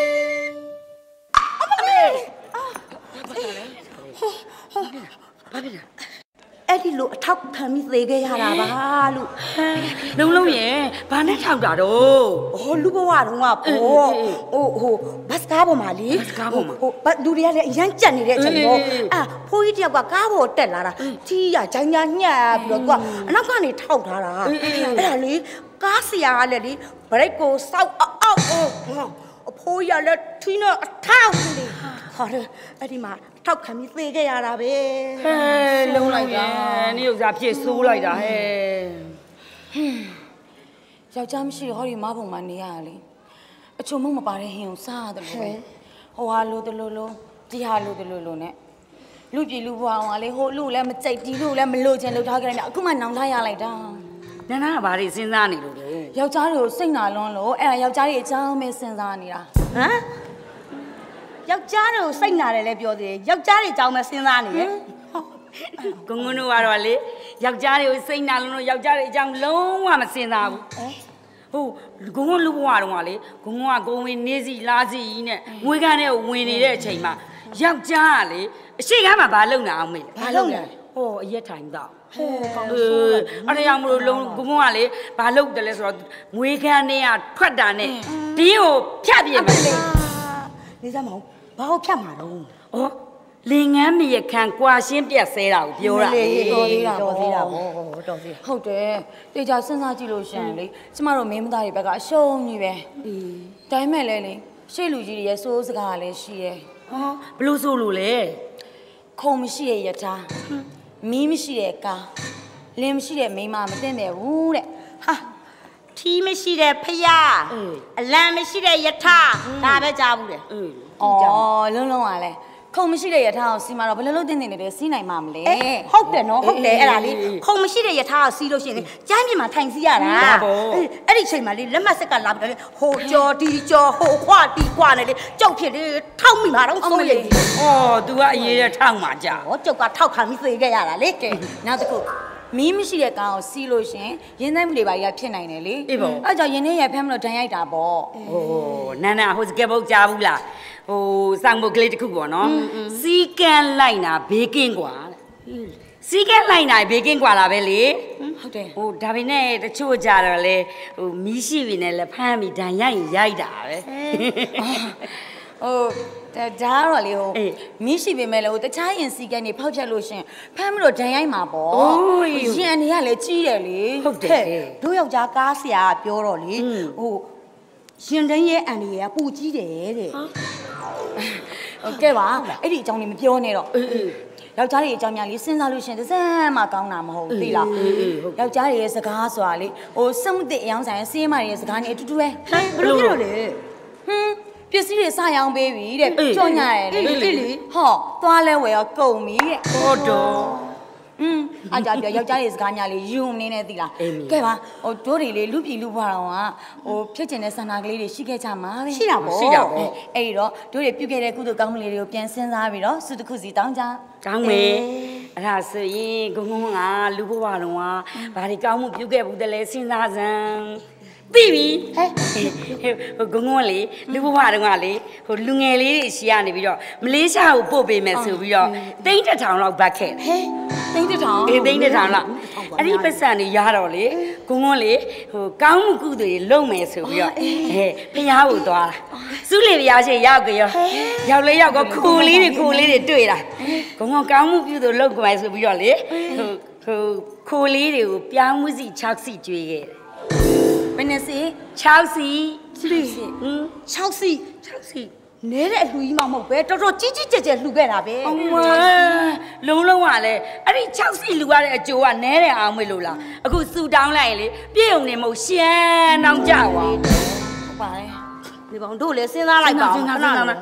အဲ့ဒီလိုအထောက်ခံပြီးသေခဲ့ရတာပါလို့လုံးလုံးရဲ့ဘာနဲ့ထောက်တာတော့ဩလူဘဝတုန်းကပေါ့ဟိုဟိုဘတ်ကားပေါ်မှာလေဘတ်ကားပေါ်မှာဟိုလူတွေကလည်းအရန်ကြက်နေတဲ့အချိန်ပေါ့အာဖိုးကြီးတယောက်ကကားပေါ်တက်လာတာတီးရဂျိုင်းညာညှက်ပြီးတော့သူကအနောက်ကနေထောက်ထားတာအဲ့ဒါလေကားဆရာကလည်းလေဘရိတ်ကိုစောက်အောက်အောက်အဖိုးကြီးကလည်းထင်းတော့အထောက်လေဟာအဲ့ဒီမှာထောက်ခံပြီးသေခဲ့ရတာပဲဟဲ့လုံးလိုက်တာနေဥစားဖြစ်ဆိုးလိုက်တာဟဲ့ယောက်ျားမရှိဟောဒီမဘုံမှာနေရလေအချုံမုံမပါတဲ့ဟင်းကိုစားရတယ်လို့ပဲဟိုဟာလိုတလို့လို့ဒီဟာလိုတလို့လို့ ਨੇ လူပြည်လူဘွားအောင်လေဟိုလူလည်းမကြိုက်ဒီလူလည်းမလို့ချင်လို့ထားကြတယ်အခုမှနောင်ထားရလိုက်တာနာနာကဘာတွေစဉ်းစားနေလို့လဲယောက်ျားတွေကိုစိတ်နာလွန်းလို့အဲ့ဒါယောက်ျားတွေအကြောင်းပဲစဉ်းစားနေတာဟမ်ယောက်ျားတွေကိုစိတ်နာတယ်လည်းပြောသေးတယ်ယောက်ျားတွေအကြောင်းပဲစဉ်းစားနေရဲ့ဂုံငုံတို့ကတော့လေယောက်ျားတွေကိုစိတ်နာလွန်းလို့ယောက်ျားတွေအကြောင်းလုံးဝမစဉ်းစားဘူးဟိုဂုံငုံလူဘွားတော့ကလေဂုံငုံကဂုံဝင်နေစီလားစီနဲ့ငွေကန်းနဲ့ဝင်နေတဲ့အချိန်မှာယောက်ျားကလေအရှိကမ်းမှာဘာလုပ်နေအောင်မေးလဲဘာလုပ်နေဟိုအရက်ထိုင်တော့ဟဲ့ကောင်းเออအဲ့ဒါကြောင့်မလို့လုံးကိုကုန်းကလေဘာလုပ်တယ်လဲဆိုတော့မွေးခမ်းနေရထွက်တာနဲ့တင်းကိုဖြတ်ပြစ်မယ်လေနေစမ်းမအောင်ဘာကိုဖြတ်မှာတော့ဩလင်ငန်းမရခံကွာရှင်းပြက်ဆဲတာကိုပြောတာတော်သေးတာတော်သေးတာဗောတော်စီဟုတ်တယ်တေချာစဉ်းစားကြည့်လို့ရှိရင်လေကျမတို့မင်းမသားတွေဘက်ကအရှုံးကြီးပဲဒါပေမဲ့လည်းလေရှေ့လူကြီးတွေရဲ့စိုးစကားလည်းရှိရဲ့ဟောဘလို့ဆိုလို့လဲခုံမရှိတဲ့ယထာမီးမရှိတဲ့ကားလင်းမရှိတဲ့မိန်းမမသိတဲ့ဘူးတဲ့ဟာထီးမရှိတဲ့ဖယားအလံမရှိတဲ့ယထာဒါပဲကြားဘူးတယ်အေးအော်လုံးလုံးကလည်းခုံမရှိတဲ့ယထာကိုစီးမှာတော့ဘယ်လိုလုပ်တင်တင်နေစီးနိုင်မှာမလဲအေးဟုတ်တယ်နော်ဟုတ်တယ်အဲ့ဒါလေးခုံမရှိတဲ့ယထာကိုစီးလို့ရှိရင်ကျမ်းပြင်မှာထိုင်စီးရတာအဲ့ဒီချိန်မှာလေလက်မဆက်ကလာပြီးတော့ဟိုကြော်ဒီကြော်ဟိုခွာတီခွာနေလေကြောက်ဖြစ်လေထောက်မိမှာတော့စိုးရိမ်ဩ तू ကအရေးတဲ့ထောက်မှာကြာဟောကြောက်ကထောက်ခံပြီးသေခဲ့ရတာလေကဲနောက်တစ်ခုမီးမရှိတဲ့ကားကိုစီးလို့ရှင်ရင်းနှိုင်းမှုတွေပါကြီးဖြစ်နိုင်တယ်လေအဲ့ကြောင့်ရင်းနှင်းရဖမ်းမလို့ဒဏ်ရိုက်တာပေါ့ဟိုနန်းနာဟိုစကက်ပုတ်ကြားဘူးလားဟိုစောင်းပုတ်ကလေးတစ်ခုပေါ့နော်စီးကန်လိုက်တာဘေးကင်းกว่าစီးကန်လိုက်တာဘေးကင်းกว่าလာပဲလေဟုတ်တယ်ဟိုဒါပေမဲ့တချို့ကြတော့လေဟိုမီးရှိပြီနဲ့လည်းဖမ်းပြီးဒဏ်ရိုက်ရင်ရိုက်တာပဲဟိုဒါကတော့လေဟိုမီးရှိပေမဲ့လည်းဟိုတခြားရင်စီကနေဖောက်ဖြတ်လို့ရှင်ဖမ်းမလို့ဒဏ်ရိုက်မှာပေါ့ရင်အနေကလည်းကြီးတယ်လေဟုတ်တယ်တို့ယောက်ျားကားဆရာကပြောတော့လေဟိုရှင်တန်းရဲ့အန်ဒီရဲ့ပူကြီးတယ်တဲ့ဟုတ်ကဲ့ပါအဲ့ဒီအကြောင်းလေးမပြောနဲ့တော့ယောက်ျားတွေအကြောင်းများလေးစဉ်းစားလို့ရှင်တစ်စမ်းမှကောင်းတာမဟုတ်သိလားယောက်ျားတွေရဲ့စကားဆိုတာလေဟိုစက်မှုတစ်အယောင်းဆိုင်ဆေးမတွေရဲ့စကားနဲ့အတူတူပဲဘယ်လိုဖြစ်လို့လဲဟွန်းပစ္စည်းတွေစရောင်းပေးပြီတဲ့ကြော့ညရတယ်လေလေဟောသွားလဲဝယ်ရောကုန်ပြီတဲ့ဟုတ်တော့อืมအားကြပြောယောက်ျားတွေစကားများလေးယူမနေနဲ့သိလားကဲပါဟိုတို့တွေလေလူပြည်လူဘွားတော်ကဟိုဖြစ်ကျင်တဲ့ဆန္ဒကလေးတွေရှိခဲ့ကြမှာပဲရှိတာပေါ့ရှိတာပေါ့အဲ့ဒီတော့တို့တွေပြုတ်ခဲ့တဲ့ကုသိုလ်ကောင်းမှုလေးတွေကိုပြန်စဉ်းစားပြီးတော့စုတစ်ခုစီတောင်းကြကောင်းမယ်အဲ့ဒါဆိုရင်ဂုံဂုံကလူဘဝတော်ကဘာတွေကောင်းမှုပြုခဲ့ဘူးတလဲစဉ်းစားစမ်းသိပြီဟဲ့ဟိုဂုံဂုံလေလူဘဝတော်ကလေဟိုလူငယ်လေးတွေရှီကနေပြီးတော့မလေးရှားကိုပို့ပေးမယ်ဆိုပြီးတော့တိန်းတစ်ထောင်လောက်ဘတ်ခဲ့ဟဲ့တိန်းတစ်ထောင်အေးတိန်းတစ်ထောင်လောက်အဲ့ဒီပတ်စံတွေရတော့လေဂုံဂုံလေဟိုကောင်းမှုကုသိုလ်တွေလုပ်မယ်ဆိုပြီးတော့ဟဲ့ဖျားကိုသွားတာစုလေဖျားရှိရောက်ကြရောရောက်လေရောက်တော့ခိုလေးတွေခိုလေးတွေတွေ့တာဂုံဂုံကောင်းမှုပြုသိုလ်လုပ်ကြမယ်ဆိုပြီးတော့လေဟိုဟိုခိုလေးတွေကိုပြောင်းမှုစီ၆စီကျွေးခဲ့ဘယ်နဲ့စီ၆စီစီဟင်း၆စီ၆စီနဲတဲ့အလှူကြီးမှမဟုတ်ပဲတော်တော်ကြီးကြီးကျယ်ကျယ်လှူခဲ့တာပဲအမလုံးလုံးကလည်းအဲ့ဒီ၆စီလှူရတဲ့အကျိုးကနဲတယ်အောင်မေလို့လားအခုစူတောင်းလိုက်ရင်လေပြည့်ုံနေမဟုတ်ရှမ်းတောင်းကြွားဟုတ်ပါတယ်ဒီကောင်တို့လည်းစဉ်းစားလိုက်ပါဦးခဏဟဲ့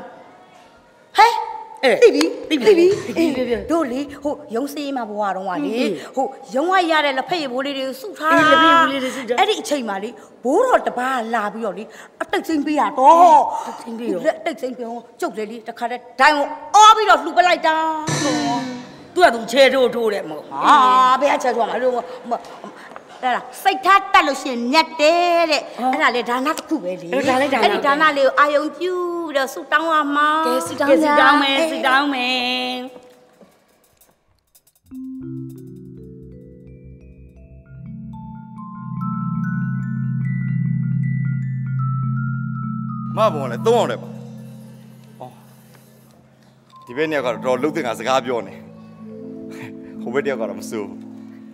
အေးသိပြီသိပြီသိပြီအေးပြပြတို့လေဟိုရုံစေးမှာဘဝတော့ကလေဟိုရုံဝရတဲ့လက်ဖက်ရည်ဘိုးလေးတွေစုထားအေးလက်ဖက်ရည်ဘိုးလေးတွေစုထားအဲ့ဒီအချိန်မှာလေဘိုးတော်တပားလာပြီးတော့လေအတိတ်စိမ့်ပေးရတော့စိမ့်ပေးရောလက်အတိတ်စိမ့်ပေးအောင်ကျုပ်လေလေတခါတည်းဒိုင်းကိုအော်ပြီးတော့လှူပလိုက်တာသူကသူချဲထိုးထိုးတယ်မဟုတ်ဟာဘယ်အချက်သွားမှာလို့အဲ့ဒါစိတ်ထားတက်လို့ရှိရင်ညက်တယ်တဲ့အဲ့ဒါလေဒါနတစ်ခုပဲလေအဲ့ဒါလည်းဒါနအဲ့ဒီဒါနလေးကိုအာယုံပြုပြီးတော့ဆူတောင်းရမှာကဲစီတောကဲင်းစူကြတောင်းမယ်စူတောင်းမယ်မဘုံကလည်းသုံးအောင်တယ်ပါဩဒီဘက်နှစ်ယောက်ကတော့တော်လှုပ်တဲ့ငါစကားပြောနေဟိုဘက်တစ်ယောက်ကတော့မစိုးဘူး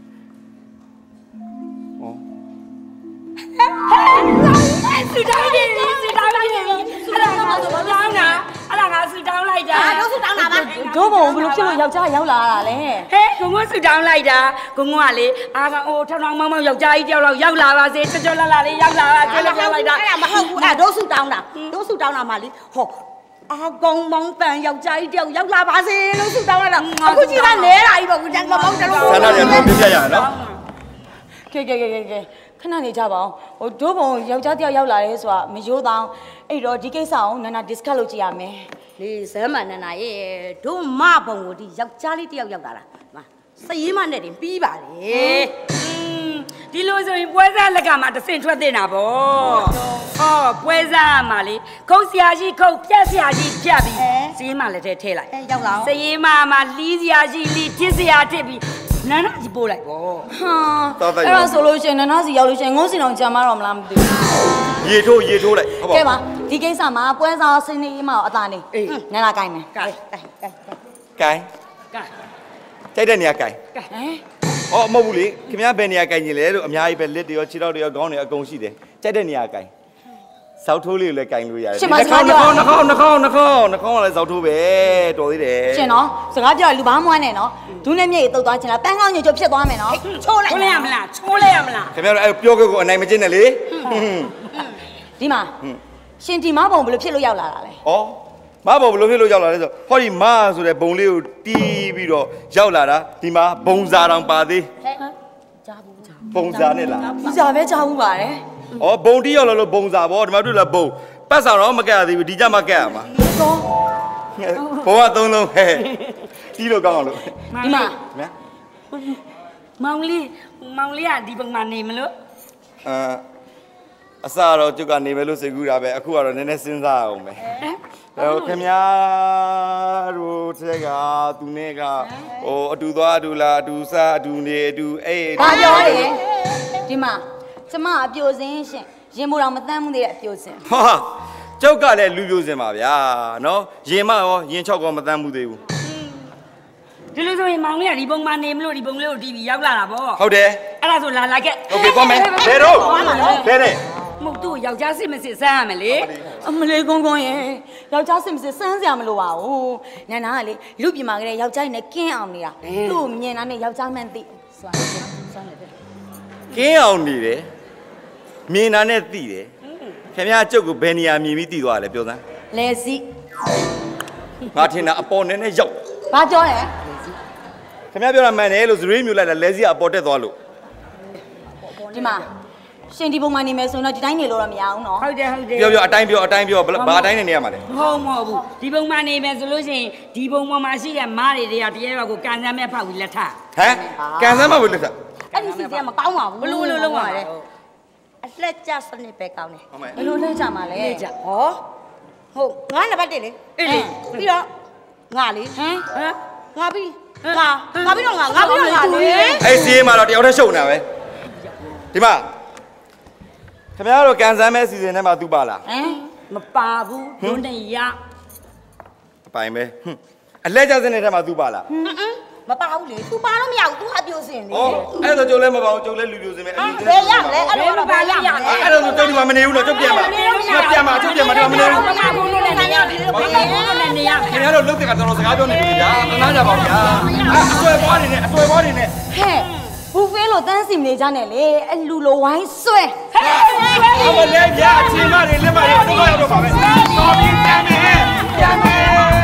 ဩစူတောင်းတယ်စူတောင်းတယ်အဲ့ဒါကဘာလို့တောင်းတာအဲ့ဒါကစူတောင်းလိုက်တာအာတို့ဆူတောင်းတာပါတို့ဘုံဘယ်လိုဖြစ်လို့ယောက်ျားရောက်လာတာလဲဟဲ့ဂုံဂုံစူတောင်းလိုက်တာဂုံဂုံကလေအာကအိုထောင်ထောင်မောင်းမောင်းယောက်ျားကြီးတယောက်လောက်ရောက်လာပါစေချောချောလာလာလေးရောက်လာပါစေလို့ပြောလိုက်တာအဲ့ဒါမဟုတ်ဘူးအဲ့တို့ဆူတောင်းတာတို့ဆူတောင်းတာမှလေဟောအာကုံမောင်းပန်ယောက်ျားကြီးတယောက်ရောက်လာပါစေလို့ဆူတောင်းရတာအခုကြီးကနဲတာကြီးပေါ့ကွကျန်ကမောင်းတယ်လို့ဆန္ဒရတော့ပြပြရနော်ကဲကဲကဲကဲကဲခဏနေကြပါအောင်ဟိုတို့ဘုံယောက်ျားတယောက်ရောက်လာတယ်ဆိုတာမရိုးသားအဲ့တော့ဒီကိစ္စအောင်နာနာ discuss လုပ်ကြည့်ရမယ်လေဇမ်းမနန္နာရဲ့တို့မဘုံကိုဒီယောက်ျားလေးတယောက်ရောက်လာတာဟာစရေးမနဲ့တင်ပြီးပါလေဒီလိုဆိုရင်ပွဲစားလက်ကမှတဆင့်ထွက်တင်တာဗောဟောပွဲစားမှလေခုတ်ဆရာကြီးခုတ်ပြက်ဆရာကြီးပြက်ပြီးစည်မလက်ထဲထည့်လိုက်အဲရောက်လာအောင်စည်မမှာလှီးဆရာကြီးလှီးတစ်ဆရာတစ်ပြီးနန်းနာစီပို့လိုက်ပေါ့ဟာအဲ့ဒါဆိုလို့ရှိရင်နန်းနာစီရောက်လို့ရှိရင်ငုံးစင်အောင်ကြမ်းမတော့မလားမသိဘူးရေထိုးရေထိုးလိုက်ဟုတ်ပါကဲပါဒီကိစ္စမှာပွဲစားစင်းနေမအောင်အသာနေနန်းနာကိုင်းမယ်ကိုင်းကိုင်းကိုင်းကြိုက်တဲ့နေရာကိုင်းဟမ်အော်မဟုတ်ဘူးလေခင်ဗျားဘယ်နေရာကိုင်းနေလဲလို့အများကြီးပဲလက်တွေရောခြေထောက်တွေရောခေါင်းတွေအကုန်ရှိတယ်ကြိုက်တဲ့နေရာကိုင်းစောက်ထိုးလေးကိုလည်းကင်လို့ရတယ်နှာခေါင်းနှာခေါင်းနှာခေါင်းနှာခေါင်းနှာခေါင်းနှာခေါင်းကလည်းစောက်ထိုးပဲတော်သေးတယ်ရှင်နော်စကားပြောလူဘာမွမ်းနဲ့နော်ဒူးနဲ့မြေကြီးတုတ်သွားချင်လားပန်းကောင်းညို့ချိုဖြစ်သွားမယ်နော်ချိုးလိုက်ချိုးလိုက်ရမလားချိုးလိုက်ရမလားခင်ဗျားတို့အဲ့ပြောခဲ့ကိုအနိုင်မကျင့်နဲ့လေဒီမှာရှင်ဒီမဘုံဘယ်လိုဖြစ်လို့ရောက်လာတာလဲဩမဘုံဘယ်လိုဖြစ်လို့ရောက်လာလဲဆိုဟောဒီမဆိုတဲ့ဘုံလေးကိုတီးပြီးတော့ရောက်လာတာဒီမှာဘုံစာတောင်ပါသေးကြားဘူးကြားဘုံစာနဲ့လားဒီစာပဲကြားဘူးပါတယ်ဩဘုံတီးရောက်လာလို့ဘုံစာဗောဒီမှာတို့လည်းဘုံပတ်ဆောင်တော့မကက်ရသေးဘူးဒီကြမှာကက်ရမှာတော့ဘုံကသုံးလုံးဟဲ့တီးလို့ကောင်းအောင်လို့ဒီမှာမောင်လေးမောင်လေးကဒီဘုံမှာနေမလို့အာအစားတော့ကျုပ်ကနေမယ်လို့စိတ်ကူးတာပဲအခုကတော့နည်းနည်းစဉ်းစားအောင်ပဲဟိုခင်ဗျားတို့တက်ကသူနဲ့ကဟိုအတူသွားအတူလာအတူစားအတူနေအတူအေးဘာပြောလဲဒီမှာကျမအပြိုစင်းရှင်ရင်မို့တော့မတန်းမှုသေးတဲ့အပြိုစင်ဟာကျုပ်ကလည်းလူပြိုစင်ပါဗျာနော်ရင်မရောရင်ချောက်ကောမတန်းမှုသေးဘူးဒီလိုဆိုရင်မောင်လေးကဒီဘုံမှာနေမလို့ဒီဘုံလေးကိုတီးပြီးရောက်လာတာဗောဟုတ်တယ်အဲ့ဒါဆိုလာလိုက်ခဲ့โอเคသွားမယ်ဘယ်တော့ဘယ်နဲ့မဟုတ်သူ့ယောက်ျားစစ်မစစ်စမ်းရမယ်လေအမလေးကုန်းကုန်းရဲ့ယောက်ျားစစ်မစစ်စမ်းစရာမလိုပါဘူးနန္နာကလေလူပြမာကလေးယောက်ျားနဲ့ကင်းအောင်နေတာသူ့မြင်တာနဲ့ယောက်ျားမှန်သိစွမ်းစွမ်းတယ်ကင်းအောင်နေတယ်မြင်တာနဲ့သိတယ်ခင်ဗျားကျုပ်ကိုဘယ်နေရာမြင်ပြီးသိသွားလဲပြောစမ်းလဲစီငါထင်တာအပေါ်နဲ့နဲ့ရောက်ဘာပြောလဲခင်ဗျားပြောတာမှန်တယ်လို့ဇရေးမျိုးလိုက်တာလဲစီကအပေါ်တက်သွားလို့ဒီမှာရှင်ဒီပုံမှန်နေမယ်ဆိုတော့ဒီတိုင်းနေလို့တော့မရအောင်နော်ဟုတ်တယ်ဟုတ်တယ်ပြောပြောအတိုင်းပြောအတိုင်းပြောဘာအတိုင်းနေနေရမှာလဲမဟုတ်မဟုတ်ဘူးဒီပုံမှန်နေမယ်ဆိုလို့ရှိရင်ဒီပုံပေါ်မှာရှိတဲ့မားတွေတွေကတရေဘက်ကိုကန်ဆန်းမဲ့ဖောက်ပြီးလက်ထဟမ်ကန်ဆန်းမဲ့လက်ထအဲ့ဒီစီစီကမကောင်းပါဘူးဘလို့လို့လုံးပါလဲအလက်ကျစနစ်ပဲကောင်းတယ်ဘယ်လိုလဲကြမှာလဲလဲကြဟောဟုတ်ငါနံပါတ်တစ်လေအေးလေပြီးတော့ငါလေဟမ်ဟမ်ငါပြီးငါငါပြီးတော့ငါငါပြီးတော့ငါလေအဲ့စီးမှာတော့တယောက်တည်းရှုံနေတာပဲဒီမှာခင်ဗျားတို့ကန်ဆန်းမဲ့စီစဉ်ထဲမှာသူပါလားဟမ်မပါဘူးဒုနေရအပိုင်ပဲအလက်ကျစနစ်ထဲမှာသူပါလားဟမ်မပါဘူးလေ तू ပါတော့မရဘူး तू အပြိုစင်လေဩအဲ့ဒါကျုပ်လည်းမပါဘူးကျုပ်လည်းလူပြိုစင်ပဲအဲ့ဒီဘယ်ရလဲအဲ့လိုတော့ဘာရလဲအဲ့ဒါဆိုကျုပ်ဒီမှာမနေဘူးတော့ကျုပ်ပြန်ပါပြန်ပါကျုပ်ပြန်ပါတော့မနေဘူးဘာဘူးလို့လည်းနေရတယ်ဘာဘူးလို့လည်းနေရခင်ဗျားတို့လုတ်တဲ့ကတော်တော်စကားပြောနေပြီဗျာသနာကြပါဦးဗျာအဆွဲပွားနေနဲ့အဆွဲပွားနေနဲ့ဟဲ့ဘူဖေးလို့တန်းစီမနေကြနဲ့လေအလူလိုဝိုင်းဆွဲဟဲ့အမလေးဗျာအချင်းမတွေလက်မတွေတော့ရောက်တော့ပါပဲတော်ပြီပြန်မယ်ပြန်မယ်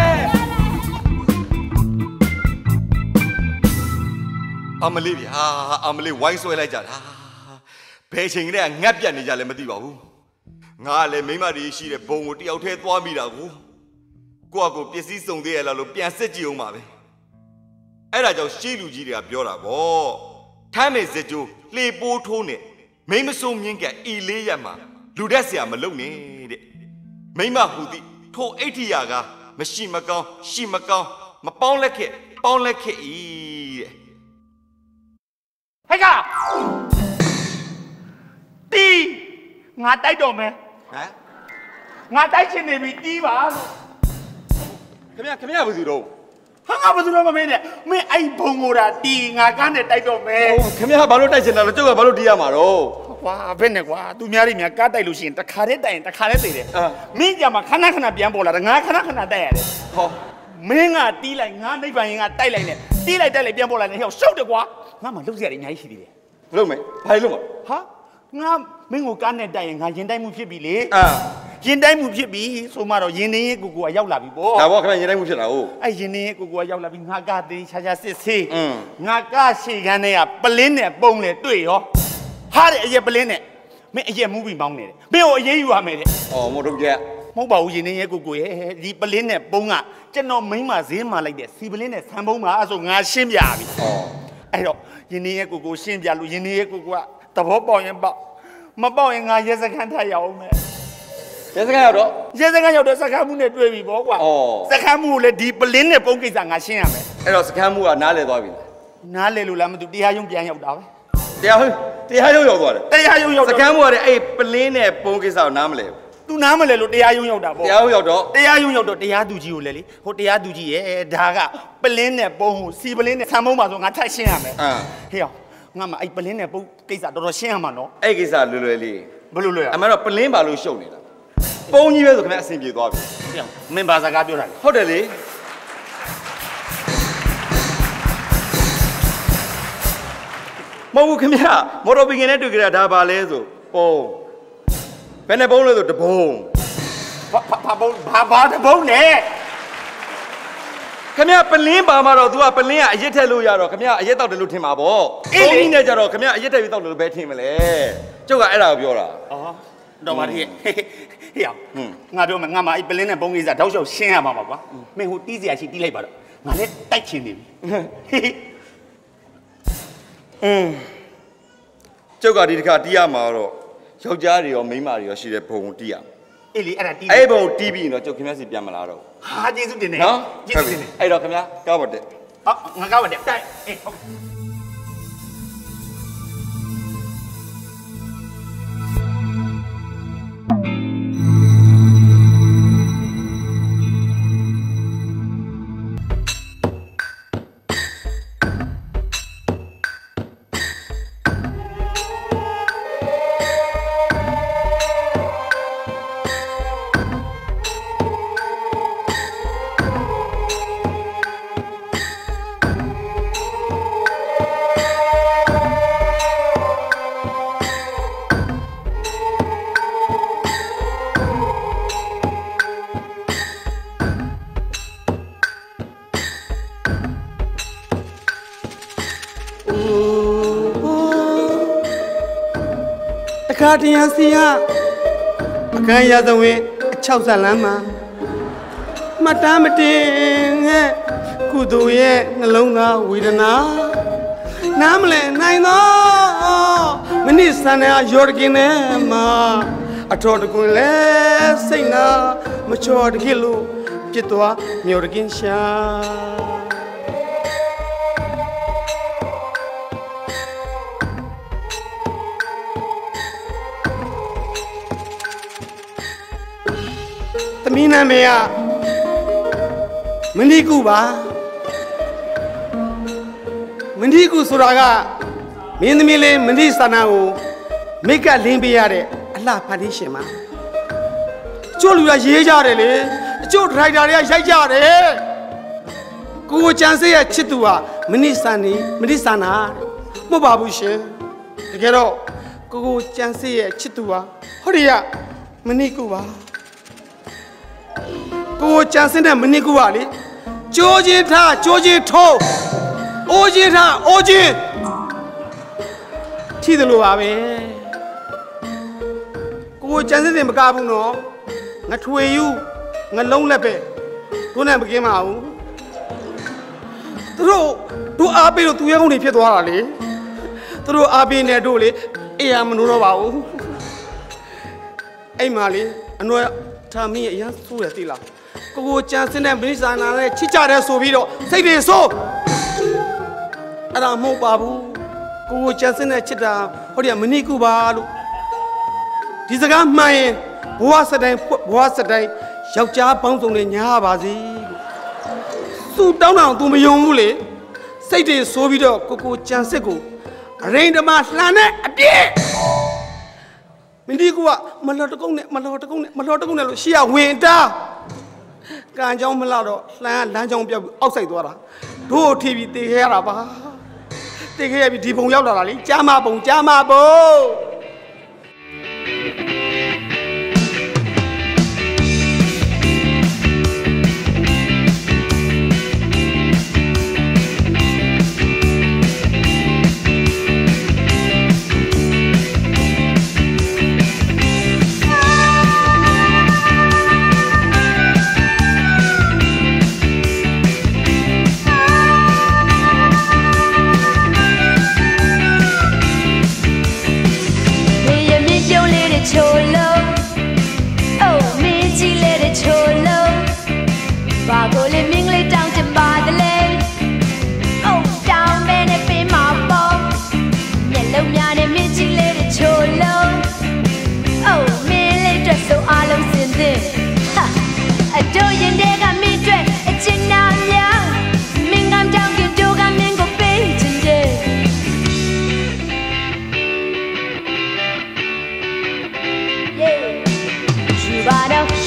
အမလေးဗျာအမလေးဝိုင်းဆွဲလိုက်ကြတာဘယ်ချိန်ကလေးကငတ်ပြတ်နေကြလဲမသိပါဘူးငါကလည်းမိမတွေရှိတဲ့ဘုံကိုတယောက်တည်းသွားမိတာကိုကိုယ့်အကိုပစ္စည်းစုံသေးရလားလို့ပြန်စစ်ကြည့်အောင်ပါပဲအဲ့ဒါကြောင့်ရှေးလူကြီးတွေကပြောတာဗောထမ်းမေစကြိုးလှေပိုးထိုးနဲ့မိမစုံမြင့်ကဤလေးရမှာလူတက်เสียမလုံနဲ့တဲ့မိမဟူသည်ထိုအိဋ္ဌိယာကမရှိမကောင်းရှိမကောင်းမပေါင်းလက်ခဲ့ပေါင်းလက်ခဲ့ဤတဲ့ဟဲ့ကတီးငါတိုက်တော့မယ်ဟမ်ငါတိုက်ချင်နေပြီတီးပါခင်ဗျာခင်ဗျာဘယ်သူတော့ဟာငါဘယ်သူတော့မမင်းနဲ့မင်းအဲ့ဘုံကိုတာတီးငါကားနဲ့တိုက်တော့မယ်ခင်ဗျာဘာလို့တိုက်ချင်တာလဲကျုပ်ကဘာလို့တီးရမှာတော့ကွာဘယ်နဲ့ကွာသူများတွေများကားတိုက်လို့ရှိရင်တခါတည်းတိုက်ရင်တခါတည်းသိတယ်မင်းကြမှာခဏခဏပြန်ပေါ်လာတယ်ငါခဏခဏတိုက်ရတယ်ဟောမင်းကတီးလိုက်ငါနိဗ္ဗာန်ရင်ကတိုက်လိုက်နဲ့တီးလိုက်တိုက်လိုက်ပြန်ပေါ်လာနေဟောရှုပ်တယ်ကွာငါမှလှုပ်ရည်အများကြီးရှိသေးတယ်လုပ်မယ်ဘာလို့မဟာငါမင်းကိုကားနဲ့တိုက်ရင်ငါရင်တိုက်မှုဖြစ်ပြီလေအာရင်တိုက်မှုဖြစ်ပြီဆိုမှတော့ရင်နေရဲ့ကိုကိုကရောက်လာပြီပေါ့ဒါပေါ့ခင်ဗျရင်တိုက်မှုဖြစ်တာဟုတ်အဲ့ရင်နေရဲ့ကိုကိုကရောက်လာပြီငါကသေးချာချာစစ်ဆေးငါကရှေ့ခန်းထဲကပလင်းနဲ့ပုံလေတွေ့ရောဟာတဲ့အရက်ပလင်းနဲ့မင်းအရက်မူးပြီးမောင်းနေတယ်မင်းကိုအရေးယူရမယ်တဲ့ဩမို့တော့ကြက်မဟုတ်ပါဘူးရင်နေရဲ့ကိုကိုရဲ့ဒီပလင်းနဲ့ပုံကကျွန်တော်မိန်းမဈေးမှာလိုက်တဲ့စီပလင်းနဲ့ဆံပုံးမှာအဲ့ဆိုငါရှင်းပြပြီဩအဲ့တော့ရင်နေရဲ့ကိုကိုရှင်းပြလို့ရင်နေရဲ့ကိုကိုကသဘောပေါက်ရင်ပေါက်မပေါက်ရင်ငါရဲစခန်းထရအောင်မယ်ရဲစခန်းရောက်တော့ရဲစခန်းရောက်တော့စခန်းမှုနဲ့တွေ့ပြီပေါ့ကွာစခန်းမှုကိုလည်းဒီပလင်းနဲ့ပုံးကိစ္စငါရှင်းရမယ်အဲ့တော့စခန်းမှုကနားလဲသွားပြီနားလေလို့လားမသိတရားရုံးပြန်ရောက်တာပဲတရားတရားရုံရောက်သွားတယ်တရားရုံးရောက်စကမ်းဘောကလည်းအဲ့ပလင်းနဲ့ပုံကိစ္စကိုနားမလဲဘူးသူနားမလဲလို့တရားရုံးရောက်တာပေါ့တရားရုံးရောက်တော့တရားရုံးရောက်တော့တရားသူကြီးကိုလည်းလေဟိုတရားသူကြီးရဲ့ဒါကပလင်းနဲ့ပုံကိုစီပလင်းနဲ့ဆံမုံပါဆိုငါထပ်ရှင်းရမယ်ဟေ့အောင်ငါမှအဲ့ပလင်းနဲ့ပုံကိစ္စတော်တော်ရှင်းရမှာနော်အဲ့ကိစ္စလွယ်လွယ်လေးဘယ်လိုလွယ်ရအမှန်တော့ပလင်းပါလို့ရှုပ်နေတာပုံကြီးပဲဆိုခင်ဗျအဆင်ပြေသွားပြီဟေ့အောင်မင်းဘာစကားပြောတာလဲဟုတ်တယ်လေမဟုတ်ဘူးခင်ဗျမော်တော်ဘီငင်နဲ့တွေ့ကြတာဒါပါလဲဆိုပုံဘယ်နဲ့ပုံလဲဆိုတပုံဘာဘာဘာဘာဘာတဘုံနဲ့ခင်ဗျပလင်းပါမှာတော့ तू ကပလင်းကအရက်ထက်လို့ရတော့ခင်ဗျအရက်တောက်တယ်လို့ထင်မှာပေါ့အင်းကြီးနဲ့ကြတော့ခင်ဗျအရက်ထက်ပြီးတောက်တယ်လို့ပဲထင်မလဲကျုပ်ကအဲ့ဒါကိုပြောတာအော်တော့ပါသေးဟေ့အောင်ငါပြောမယ်ငါမှအဲ့ပလင်းနဲ့ပုံကိစ္စတောက်လျှောက်ရှင်းရမှာပါကွာမင်းဟိုတီးစရာရှိတီးလိုက်ပါတော့ငါလည်းတိုက်ချင်နေပြီအင်းကျုပ်ကဒီတစ်ခါတီးရမှာတော့ယောက်ျားတွေရောမိန်းမတွေရောရှိတဲ့ဘုံတီးရအေးလေအဲ့ဒါတီးအဲ့ဘုံတီးပြီးရင်တော့ကျုပ်ခင်ဗျစီပြန်မလာတော့ဟာကျေးဇူးတင်နေနော်ကျေးဇူးတင်နေအဲ့တော့ခင်ဗျကောက်ပါတဲ့ဟောငါကောက်ပါတဲ့တိုက်အေးဟုတ်ခါတရံစီဟာအခန်းရသဝင်အချောက်ဇလမ်းမှာမတမ်းမတင်ရဲ့ကုသိုလ်ရဲ့နှလုံးသားဝေဒနာနားမလဲနိုင်တော့မနစ်ဆန်တဲ့ရော်တကင်းနဲ့မှာအထော်တကွန်းလဲစိတ်နာမချော်တကစ်လို့ပြစ်သွားမြော်တကင်းရှာသမီးနာမည်ကမဏိကုပါမဏိကုဆိုတာကမင်းသမီးလေးမဏိစနာကိုမိတ်ကလင်းပေးရတဲ့အလှဖန်တီးရှင်ပါအချို့လူကရေးကြတယ်လေအချို့ဒရိုက်တာတွေကရိုက်ကြတယ်ကိုကိုကျန်စေးရဲ့ချစ်သူကမဏိစန်နေမဏိစနာမဟုတ်ပါဘူးရှင်တကယ်တော့ကိုကိုကျန်စေးရဲ့ချစ်သူကဟောဒီကမဏိကုပါကိုကြံစင်းတဲ့မနစ်ကူပါလေကြိုးချင်းထားကြိုးချင်းထိုးအိုးချင်းထားအိုးချင်းထိတယ်လို့ပါပဲကိုကြံစင်းတယ်မကဘူးနော်ငါထွေယူငါလုံးလက်ပဲတို့နဲ့မကင်းပါဘူးသူတို့တို့အားပေးလို့သူရဲကုန်းတွေဖြစ်သွားတာလေသူတို့အားပေးနေတို့လေအေးရမလို့တော့ပါဘူးအဲ့မှာလေအနွယ်ထားမင်းအရန်ဆိုးရသေးလားကိုကိုကြံစင်းတဲ့မိစ္ဆာနာနဲ့ချစ်ကြတယ်ဆိုပြီးတော့စိတ်တွေဆိုးအဲ့ဒါမဟုတ်ပါဘူးကိုကိုကြံစင်းတဲ့ချစ်တာဟိုဒီကမဏိကုပါလို့ဒီစကားမှန်ရင်ဘဝစတိုင်းဘဝစတိုင်းယောက်ျားပေါင်းစုံနဲ့ညားပါစေလို့သူတောင်းတောင်းသူမယုံဘူးလေစိတ်တွေဆိုးပြီးတော့ကိုကိုကြံစစ်ကိုအရင်တမလှန်တဲ့အပြည့်မင်းဒီကမလော်တကုန်းနဲ့မလော်တကုန်းနဲ့မလော်တကုန်းနဲ့လို့ရှေ့ကဝင်တာကံကြောင်းမလောက်တော့လှမ်းလမ်းကြောင်းပြောက်ပြီးအောက်ဆိုင်သွားတာတို့ထိပြီးတေခဲ့ရတာပါတေခဲ့ရပြီးဒီဘုံရောက်လာတာလေကြားမဘုံကြားမဘုံ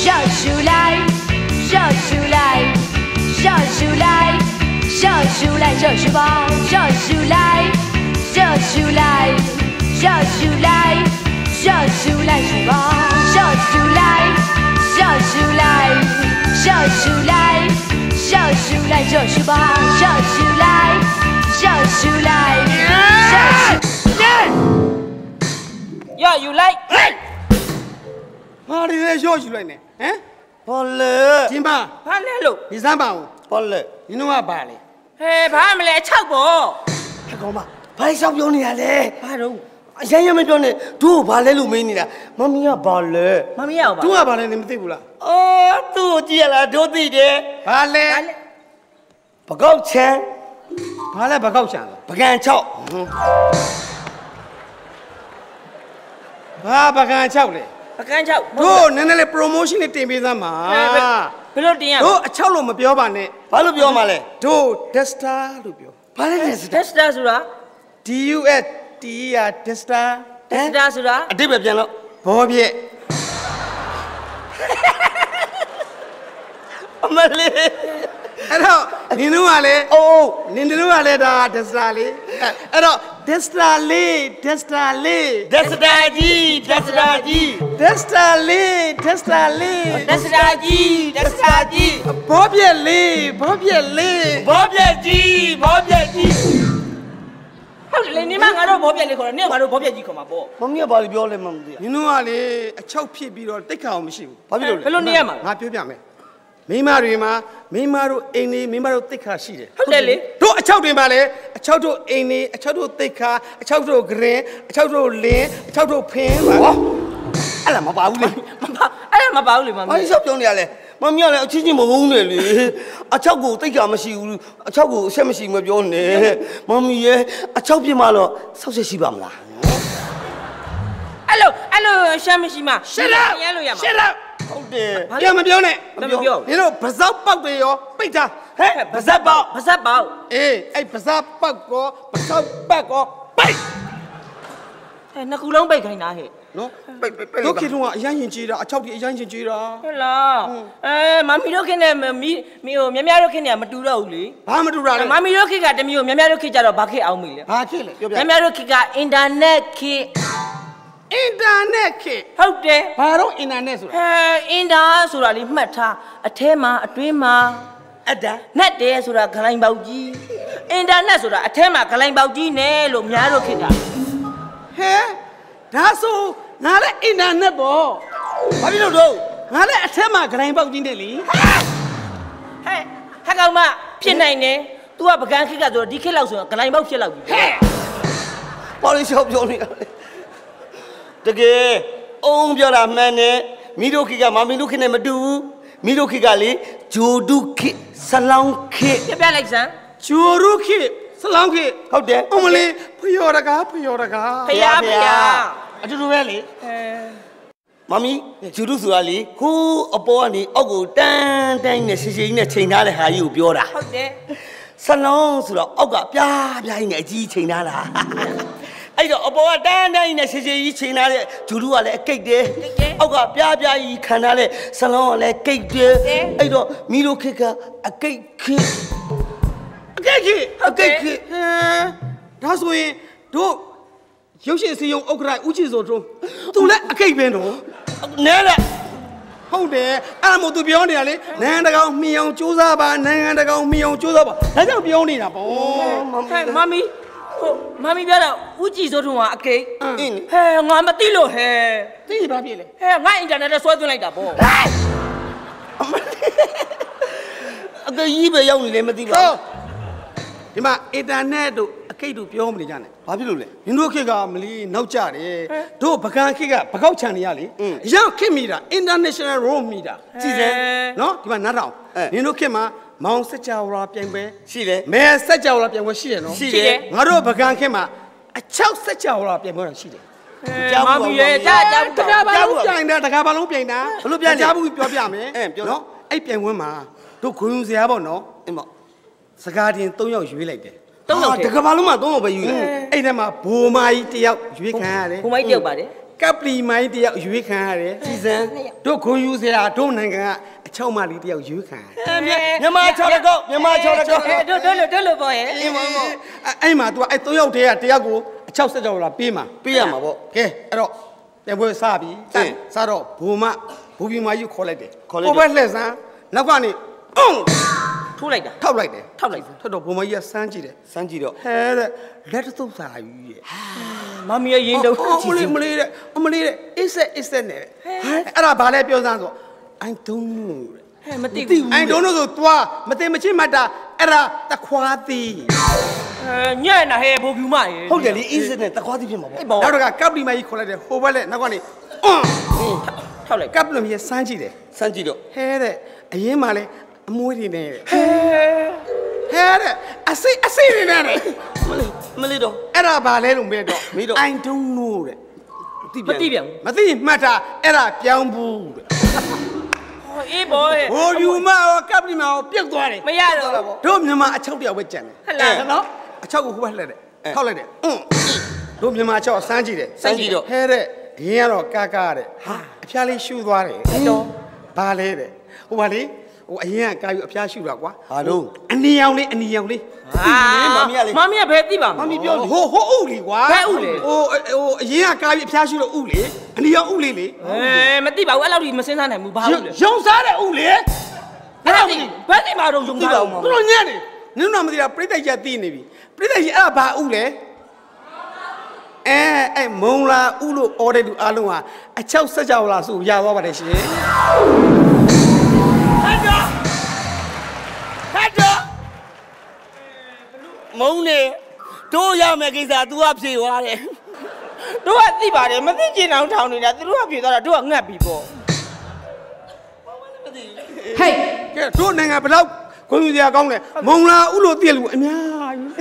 笑出来，笑出来，笑出来，笑出来，笑出吧，笑出来，笑出来，笑出来，笑出来，是吧？笑出来，笑出来，笑出来，笑出来，就是吧？笑出来，笑出来，笑出来。 Yeah, you like? 哪里来笑出来呢？嗯？ 好嘞， 金巴， ဘာလဲလို့第三把， 好嘞， 你弄个把嘞？ ဟဲဘာမလဲ၆ပေါ့太高嘛，ဘာရှောက်ပြောနေရလဲဘာတော့အရင်ရမပြောနဲ့တို့ဘာလဲလို့မင်းနေတာမမီးကဘာလဲမမရအောင်ပါတို့ကဘာလဲ你们သိဘူးလားအော်သူ့ကိုကြည့်ရလားတို့သိတယ်ဘာလဲပကောက်ချမ်းဘာလဲဘာကောက်ချံလဲပကံချောက်ဘာပကံချောက်လဲပကန်း၆တို့နည်းနည်းလေး promotion လေးတင်ပေးသမ်းပါဘယ်လိုတင်ရမတို့လဲအချောက်လို့မပြောပါနဲ့ဘာလို့ပြောမှလဲတို့ Desta လို့ပြောဘာလဲလဲစတက်စတာဆိုတာ D U S T E R Desta တက်စတာဆိုတာအတိတ်ပဲပြန်လို့ဘောပြက်အမလေးအဲ့တော့နင်တို့ကလည်းအိုးနင်တို့ကလည်းဒါ Desta လေးအဲ့တော့ Desta လေး Desta လေးဒက်စတာကြီးဒက်စတာကြီး Desta လေး Desta လေးဒက်စတာကြီးဒက်စတာကြီးဘောပြက်လေးဘောပြက်လေးဘောပြက်ကြီးဘောပြက်ကြီးဟုတ်တယ်လေနေမငါတို့ဘောပြက်လေးခေါ်တယ်နေငါတို့ဘောပြက်ကြီးခေါ်မှာပေါ့မမီးကဘာလို့ပြောလဲမမသိရနင်တို့ကလေအချောက်ဖြစ်ပြီးတော့တိတ်ခါအောင်မရှိဘူးဘာဖြစ်လို့ဘယ်လိုနေရမှာငါပြောပြမယ်မိန်းမတွေမှာမိန်းမတို့အိမ်နေမိန်းမတို့တိတ်ခါရှိတယ်ဟုတ်တယ်လေတို့အချောက်တွေမှာလည်းအချောက်တို့အိမ်နေအချောက်တို့တိတ်ခါအချောက်တို့ဂရင်အချောက်တို့လင်းအချောက်တို့ဖင်းပါဟောအဲ့လားမပါဘူးလေမပါအဲ့ဒါမပါဘူးလေမမဘာလို့ရှောက်ပြောနေရလဲမမီးကလည်းအချင်းချင်းမဟုတ်နဲ့လေအချောက်ကိုတိတ်ကမရှိဘူးအချောက်ကိုအဆက်မရှိမပြောနဲ့မမီးရဲ့အချောက်ပြမတော့ဆောက်ဆက်ရှိပါမလားအဲ့လိုအဲ့လိုရှမ်းမရှိမှရမ်းလို့ရမှာရှက်တော့ဟုတ်တယ်ပြောမပြောနဲ့မပြောနင်တို့ဗဇောက်ပေါက်တွေရောပိတ်တာဟဲ့ပါဇက်ပေါ့ပါဇက်ပေါက်အေးအဲ့ဗဇောက်ပေါက်ကောဗဇောက်ပတ်ကောပိတ်ဟဲ့နှစ်ခုလုံးပိတ်ခိုင်းတာဟဲ့နော်ပိတ်ပိတ်တို့ခေတ်ကအရန်ရင်ကြီးတာအချောက်ကြီးအရန်ရင်ကြီးတာဟုတ်လားအဲမမီတို့ခင်နဲ့မီမီဟိုမြမြတို့ခင်နဲ့မတူတော့ဘူးလေဘာမတူတာလဲမမီတို့ခင်ကတမျိုးမြမြတို့ခင်ကြတော့ဘာခေတ်အောင်မိလဲဘာဖြစ်လဲပြောပြမြမြတို့ခင်ကအင်တာနက်ခေတ်အင်တာနက်ခေတ်ဟုတ်တယ်ဘာတော့အင်တာနက်ဆိုတာဟဲအင်တာဆိုတာလေးမှတ်ထားအထဲမှာအတွင်းမှာအတာနက်တယ်ဆိုတာဂလိုင်းပေါက်ကြီးအင်တာနက်ဆိုတာအထဲမှာဂလိုင်းပေါက်ကြီးနဲ့လို့များတို့ခင်ကဟဲဒါဆိုငါလည်းအင်တာနက်ပေါ့ဘာဖြစ်လို့တော့ငါလည်းအထက်မှာဂရိုင်းပေါက်ကြီးနေလေဟဲ့ဟဲ့ကောင်မဖြစ်နိုင်တယ် तू ကပကန်းခေတ်ကဆိုတော့ဒီခေတ်လောက်ဆိုတော့ဂလိုင်းပေါက်ဖြစ်လောက်ပြီဟဲ့ဘာလို့ရှောက်ပြောနေရလဲတကယ်အုံးပြောတာမှန်တယ်မိတို့ခိကမမီတို့ခိနဲ့မတူဘူးမိတို့ခိကလေဂျိုဒုခိဆလောင်းခိပြပြလိုက်စမ်းဂျိုရုခေတ်စလောင်းခေတ်ဟုတ်တယ်အမလေးဖျော်တကားဖျော်တကားဖယားဖယားအတူတူပဲလေမမီဂျိုဒုဆိုတာလေဟိုးအပေါ်ကနေအောက်ကိုတန်းတိုင်းနဲ့ရှည်ရှည်ကြီးနဲ့ချိန်ထားတဲ့ဟာကြီးကိုပြောတာဟုတ်တယ်ဆလောင်းဆိုတော့အောက်ကပြားပြားကြီးနဲ့အကြီးချိန်ထားတာအဲ့တော့အပေါ်ကတန်းတိုင်းနဲ့ရှည်ရှည်ကြီးချိန်ထားတဲ့ဂျိုဒုကလည်းအကိတ်တယ်အောက်ကပြားပြားကြီးခံထားတဲ့ဆလောင်းကလည်းကိတ်တယ်အဲ့တော့မီတို့ခိကအကိတ်ခိအကဲခေတ်အကိတ်ခိဟမ်ဒါဆိုရင်တို့ရုပ်ရှင်စီယုံဥက္ကဋ္ဌဦးချီစောတုံးသူလည်းအကိတ်ပဲနော်နဲလေဟုတ်တယ်အဲ့ဒါမို့သူပြောနေတာလေနိုင်ငံတကာမှီအောင်စူးစမ်းပါနိုင်ငံတကာမှီအောင်စူးစမ်းပါဒါကြောင့်ပြောနေတာပေါ့ဟဲ့မမီဟိုမမီပြောတော့ဦးကြည်စိုးထုံကအကိတ်အင်းဟဲ့ငါမသိလို့ဟဲ့သိဘာဖြစ်လဲဟဲ့ငါအင်တာနက်နဲ့ဆွဲသွင်းလိုက်တာပေါ့အကကြီးပဲရောက်နေလေမသိပါဟုတ်ဘူးဒီမှာအင်တာနက်တို့အကိတ်တို့ပြောမနေကြနဲ့ဘာဖြစ်လို့လဲနင်တို့ခေတ်ကမလီနောက်ကြတယ်တို့ပကံခေတ်ကပကောက်ချန်နေရလေအရောက်ခေတ်မိတာ international road မိတာကြည့်စမ်းနော်ဒီမှာနတ်တောင်နင်တို့ခေတ်မှာမောင်စက်ကြဝဠာပြိုင်ပွဲရှိတယ်မဲစက်ကြဝဠာပြိုင်ပွဲရှိတယ်နော်ရှိတယ်ငါတို့ပကံခေတ်မှာအချောက်စက်ကြဝဠာပြိုင်ပွဲရှိတယ်မမီရဲ့ကြာကြာတကားဘာလုံးပြိုင်တာတကားဘာလုံးပြိုင်တာဘလို့ပြိုင်လဲကြားဘူးပြောပြမယ်အဲပြောနော်အဲ့ပြိုင်ပွဲမှာတို့ခွင်ယူစရာပေါ့နော်အင်းပေါ့စကားတင်၃ယောက်ရွေးလိုက်တယ်သုံးယောက်တကဘာလုံးမှာသုံးယောက်ပဲယူတယ်အဲ့ထဲမှာဘိုမာကြီးတယောက်ရွေးခံရတယ်ဘုံမိုက်တယောက်ပါတယ်ကပ်ပလီမိုင်းတယောက်ရွေးခံရတယ်ကြည်စံတို့ခွန်ယူစရာတို့နိုင်ငံကအချောက်မလေးတယောက်ရွေးခံရတယ်မြန်မာချော်တကောက်မြန်မာချော်တကောက်တို့တို့လို့တို့လို့ပေါ့ရဲ့အင်းမမအဲ့မှာ तू အဲ့သုံးယောက်တည်းကတယောက်ကိုအချောက်ဆက်ကြောက်လာပေးမှာပေးရမှာပေါ့ကဲအဲ့တော့ပြန်ပွဲစပြီစတော့ဘူမဘူပီမာကြီးခေါ်လိုက်တယ်ဟိုဘက်လှည့်စမ်းနောက်ကနေအုံးထိုးလိုက်တာထောက်လိုက်တယ်ထောက်လိုက်ထတော့ဘူမကြီးကစမ်းကြည့်တယ်စမ်းကြည့်တော့ဟဲတဲ့လက်တုပ်စားယူရဲ့မမီရဲ့ရင်တုပ်ကြည့်မလေးတဲ့အမလေးတဲ့အစ်ဆက်အစ်ဆက်နဲ့အဲ့ဒါဘာလဲပြောစမ်းဆို I don't know ဟဲ့မသိဘူး I don't know ဆိုသွားမသိမချင်းမှတ်တာအဲ့ဒါတခွားသေးအဲညံ့နာဟဲ့ဘိုကျူမရေဟုတ်တယ်လေအစ်ဆက်နဲ့တခွားသေးဖြစ်မှာပေါ့နောက်တော့ကကပ်ပလီမကြီးခေါ်လိုက်တယ်ဟိုဘက်လက်နောက်ကနေအွန်းထောက်လိုက်ကပ်ပလီမကြီးစမ်းကြည့်တယ်စမ်းကြည့်တော့ဟဲတဲ့အရင်မှလဲအမွေးတွေနဲ့ဟဲဟဲတဲ့အစိအစိတွေနဲ့မလေးမလေးတော့အဲ့ဒါဘာလဲလို့မေးတော့ I don't know တဲ့မသိပြန်မသိမှတ်တာအဲ့ဒါပြောင်းဘူးတဲ့အေးဘောရဲ့ဟိုယူမရောကပ်ပလီမရောပြုတ်သွားတယ်မရတော့တို့မြန်မာအချောက်တယောက်ပဲကြံတယ်ဟဲ့လားနော်အချောက်ကိုဟိုဘက်လှည့်တယ်ထောက်လိုက်တယ်အွန်းတို့မြန်မာအချောက်စမ်းကြည့်တယ်စမ်းကြည့်တော့ဟဲတဲ့အရင်ကတော့ကားကားတဲ့ဟာအဖျားလေးရှူသွားတယ်တော့ဘာလဲတဲ့ဟိုပါလေဟိုအရင်ကကာယူအဖျားရှူတာကွာဟာလို့အနီရောင်လေးအနီရောင်လေးဟာမမီကလေမမီကဘယ်သိပါမမီပြောဟိုဟိုဥလီကွာဘယ်ဥလေဟိုဟိုအရင်ကကာယူအဖျားရှူလို့ဥလေအနီရောင်ဥလေးလေအဲမသိပါဘူးအဲ့လောက်ကြီးမစင်းစားနိုင်ဘူးဘာလို့လဲရုံစားတဲ့ဥလေဘယ်သိဘယ်သိမှာတော့ရုံစားတော့သူတို့ညံ့နေနင်းတော့မသိတာပြိတ္တကြီးသိနေပြီပြိတ္တကြီးအဲ့ဒါဘာဥလဲအဲအဲ့မုံလာဥလို့အော်တဲ့လူအားလုံးဟာအချောက်ဆက်ကြောက်လာဆိုရသွားပါတယ်ရှင်ဟတ်တော့ဟတ်တော့မုံနေတို့ရမယ်ကိစ္စ तू ကဖြေသွားတယ်တို့ကသိပါတယ်မသိကျင်အောင်ထောင်နေတာသူတို့ကဖြေသွားတာတို့ကငတ်ပြီပေါ့ဟေးကဲတို့နိုင်ငံဘယ်တော့ခွင့်ပြုစရာကောင်းလဲမုံလာဥလို့တည့်လူအများကြီး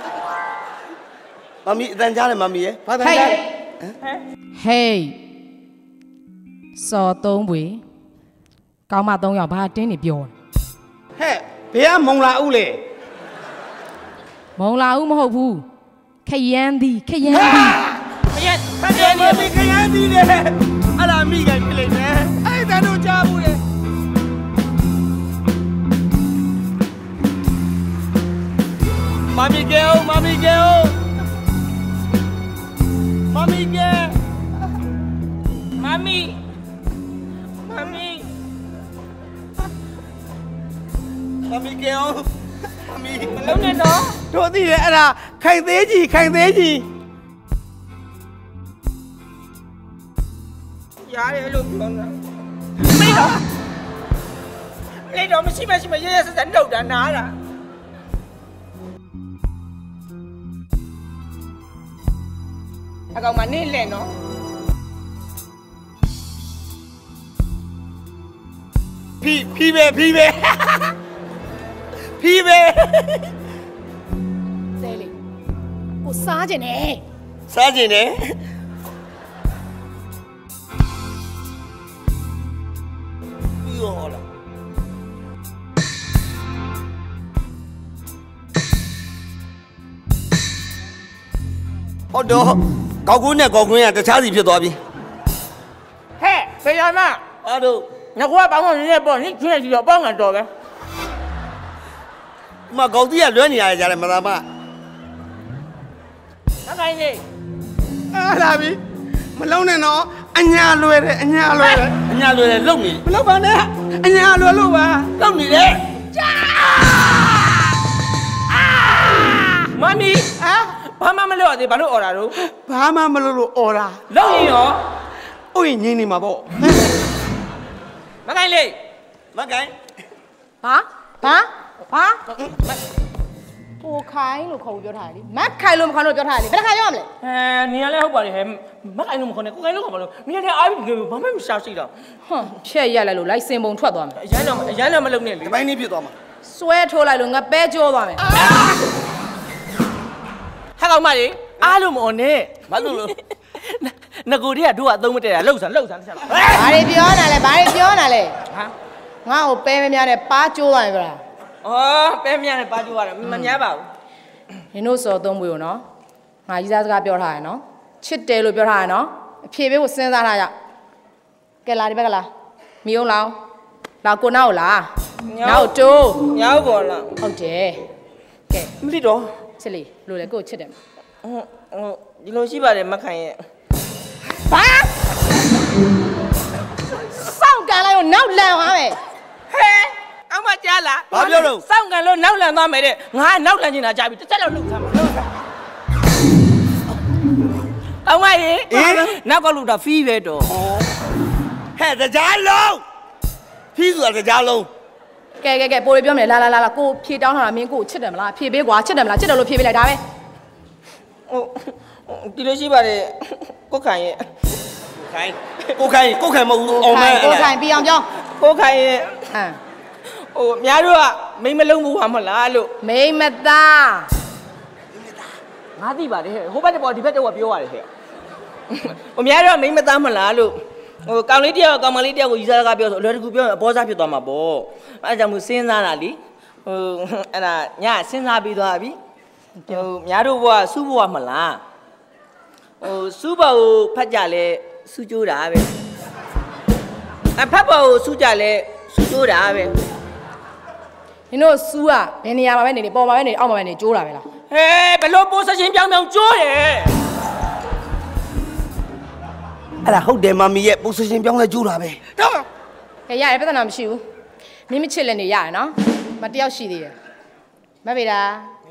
မမီအတန်ကြားတယ်မမီရဲ့ဘာတန်ကြားဟေးစော်သုံးပွေကောင်းမသုံးယောက်ဘာတင်းနေပြောဟဲ့ဘယ်ကမုံလာဥလဲမုံလာဥမဟုတ်ဘူးခရမ်းသည်ခရမ်းသည်ခရမ်းခရမ်းသည်ခရမ်းသည်လေအဲ့ဒါမိကန်ပြလိုက်မယ်အဲ့ဒါတို့ကြားဘူးလေမမီကဲမမီကဲမမီကဲမမီမမီမမီကဲမမီမလုံးနဲ့တော့တို့သိတယ်အဲ့ဒါခိုင်သေးကြီးခိုင်သေးကြီးရတယ်လို့ပြောတာမေးတော့လေတော့မရှိမရှိမရရဆက်ဆက်နှုတ်တာနားတာအကောင်မနေလဲနော်ဖီဖီပဲဖီပဲဖီပဲဆဲလေကိုစားကျင်နေစားကျင်နေပြောလာဟုတ်တော့ကောက်ကွင်းနဲ့ကောက်ကွင်းကတခြားစီဖြစ်သွားပြီဟဲ့ဆရာမအဲ့တို့ငါကဘာမှမနေပေါ့နိကျွေးကြည့်တော့ပေါ့ငါတော့ပဲမကောက်တီးကလွှဲနေရတယ်ကြားတယ်မသားမအကိုင်းလေးအားလာပြီမလုံးနဲ့နော်အညာလွယ်တယ်အညာလွယ်တယ်အညာလွယ်တယ်လုံနေမလုံးပါနဲ့အညာလွယ်လို့ပါလုံနေတယ်ကြာမမီဟာဘာမှမလုပ်ရသေးဘာလို့អော်တာတော့ဘာမှမလုပ်လို့អော်တာလုံရင်ရောဥယျာဉ်ငင်းနေမှာပေါ့မကိုင်းလေးမကိုင်းဘာဘာဘာကိုခိုင်းလို့ခေါ်ပြောထားတယ်လေမခိုင်းလို့မခေါ်လို့ပြောထားတယ်လေဘယ်တစ်ခါပြောရမလဲအဲနေရလဲဟုတ်ပါလေဟဲ့မခိုင်းလို့မခေါ်နဲ့ကိုခိုင်းလို့ခေါ်ပါလို့နေရတဲ့အားပြီးဘာမှမရှာရှိတော့ဟွန်းဖြက်ရက်လိုက်လို့လိုက်စင်ပုံထွက်သွားမယ်အရန်တော့အရန်တော့မလုပ်နဲ့လေဒီပိုင်းလေးပြစ်သွားမှာစွဲထိုးလိုက်လို့ငါပဲကျိုးသွားမယ်ဟာကောင်မလေးအားလို့မអော်နဲ့ဘာလို့လို့ငကိုတည်းကတို့ကအသုံးမတည့်တာလှုပ်စမ်းလှုပ်စမ်းတစ်ချက်ဘာတွေပြောနေလဲဘာတွေပြောနေလဲဟာငါ့ကိုပဲမများနဲ့ပါကျိုးသွားပြီဗျာအော်ပဲများနဲ့ပါကျိုးရတယ်မများပါဘူးနင်တို့စော်သုံးပွေကိုနော်ငါကြီးစားစကားပြောထားရနော်ချစ်တယ်လို့ပြောထားရနော်အဖြေပေးဖို့စဉ်းစားထားကြကဲလာဒီဘက်ကလာမီအောင်လောင်းလာကိုနောက်လာနောက်တိုးညောက်ပေါ်လားဟုတ်တယ်ကဲမသိတော့ချစ်လေးလို့လေကိုချစ်တယ်ဟိုဟိုဒီလိုရှိပါတယ်မခိုင်ရဲ့ဘာစောင့်ကန်လိုက်တော့နောက်လန်သွားမယ်ဟဲအောက်မကြားလားဘာပြောတော့စောင့်ကန်လို့နောက်လန်သွားမယ်တဲ့ငါနောက်လန်နေတာကြားပြီတစ်ချက်တော့လှုပ်ထားမှာလှုပ်ထားအောက်မရေနောက်ကလူတာဖီးပဲတော့ဟဲ့တကြားလုံးဖီးဆိုတာတကြားလုံးကဲကဲကဲပိုးလေးပြောမယ်လာလာလာလာကိုဖြေတောင်းထားတာမင်းကိုချစ်တယ်မလားဖြေပေးကွာချစ်တယ်မလားချစ်တယ်လို့ဖြေပေးလိုက်ဒါပဲဟိုဒီလိုရှိပါတယ်ကိုခိုင်ရဲ့ခိုင်ကိုခိုင်ကိုခိုင်မဟုတ်ဘူးအောင်မဲကိုခိုင်ပြအောင်ပြောကိုခိုင်ရဲ့ဟမ်ဟိုများတို့ကမိမလုံးဘူးဟာမလားလို့မိမသားငါသိပါတယ်ဟိုဘက်တော့ဒီဘက်တော့ပြောရတယ်ဟဲ့ဟိုများတို့ကမိမသားမလားလို့ဟိုကောင်လေးတယောက်ကောင်မလေးတယောက်ကိုရီစားကားပြောဆိုအလွယ်တကူပြောရင်အပေါ်စားဖြစ်သွားမှာပေါ့အဲဒါကြောင့်မို့စဉ်းစားတာလीဟိုအဲ့ဒါညစဉ်းစားပြီးသွားပြီဟိုများတို့ဘဝစူးဘဝမလားဟိုစူးဘဝကိုဖတ်ကြလဲစူးကြိုးတာပဲအဖတ်ဘဝကိုစူးကြလဲစူးကြိုးတာပဲနင်တို့စူးကဘယ်နေရာမှာပဲနေနေပေါ်မှာပဲနေအောက်မှာပဲနေကြိုးတာပဲလားဟဲဘလို့ပိုးစချင်းပြောင်းပြောင်းကြိုးတယ်အဲ့ဒါဟုတ်တယ်မမီရဲ့ပိုးစချင်းပြောင်းလဲကြိုးတာပဲတော့ဟဲ့ရတယ်ပြဿနာမရှိဘူးမင်းမချစ်လည်းနေရတယ်နော်မတယောက်ရှိသေးတယ်မဗေတာ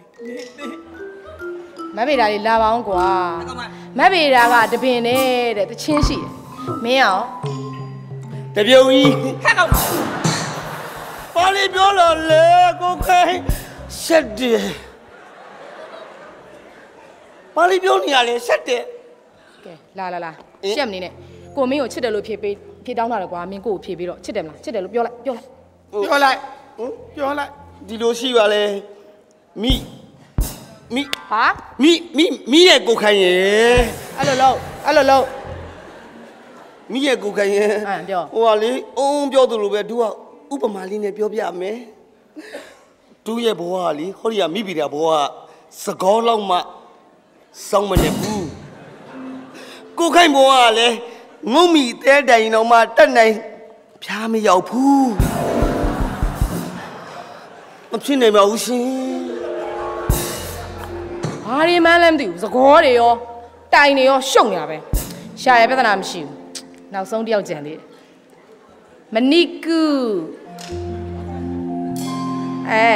မဗေတာလေးလာပါအောင်ကွာမဗေတာကတပင်နဲ့တဲ့တချင်းရှိတယ်မင်းအောင်တပြုံကြီးဟဲ့ကောင်ပါလီပြောလို့လေကိုခိုင်ဆက်တယ်ပါလီပြောနေရလေဆက်တယ်ကဲလာလာလာရှက်မနေနဲ့ကိုမင်းကိုချစ်တယ်လို့ဖြေပေးဖြေတောင်းတာလေကွာမင်းကိုကိုဖြေပေးတော့ချစ်တယ်မလားချစ်တယ်လို့ပြောလိုက်ပြောလိုက်ပြောလိုက်ဟင်ပြောလိုက်ဒီလိုရှိပါလေမိမိဟာမိမိမိရဲ့ကိုခိုင်ရဲ့အဲ့လိုလို့အဲ့လိုလို့မိရဲ့ကိုခိုင်ရဲ့ဟမ်ပြောဟိုကလေအုံးပြောသူလိုပဲသူကဥပမာလေးနဲ့ပြောပြမယ်သူရဲ့ဘဝကလေဟောဒီကမိပြီတဲ့ဘဝကစကောလောက်မှစောင်းမနေဘူးကိုခိုင်ဘဝကလည်းငုံမီတဲတိုင်တော့မှတက်နိုင်ဖျားမရောက်ဘူးမဖြစ်နိုင်ပါဘူးရှင်ဘာတွေမှန်းလည်းမသိဘူးသကောတွေရောတိုင်တွေရောရှုံနေတာပဲရှာရပြဿနာမရှိဘူးနောက်ဆုံးတယောက်ကြံသေးတယ်မနိကူအဲ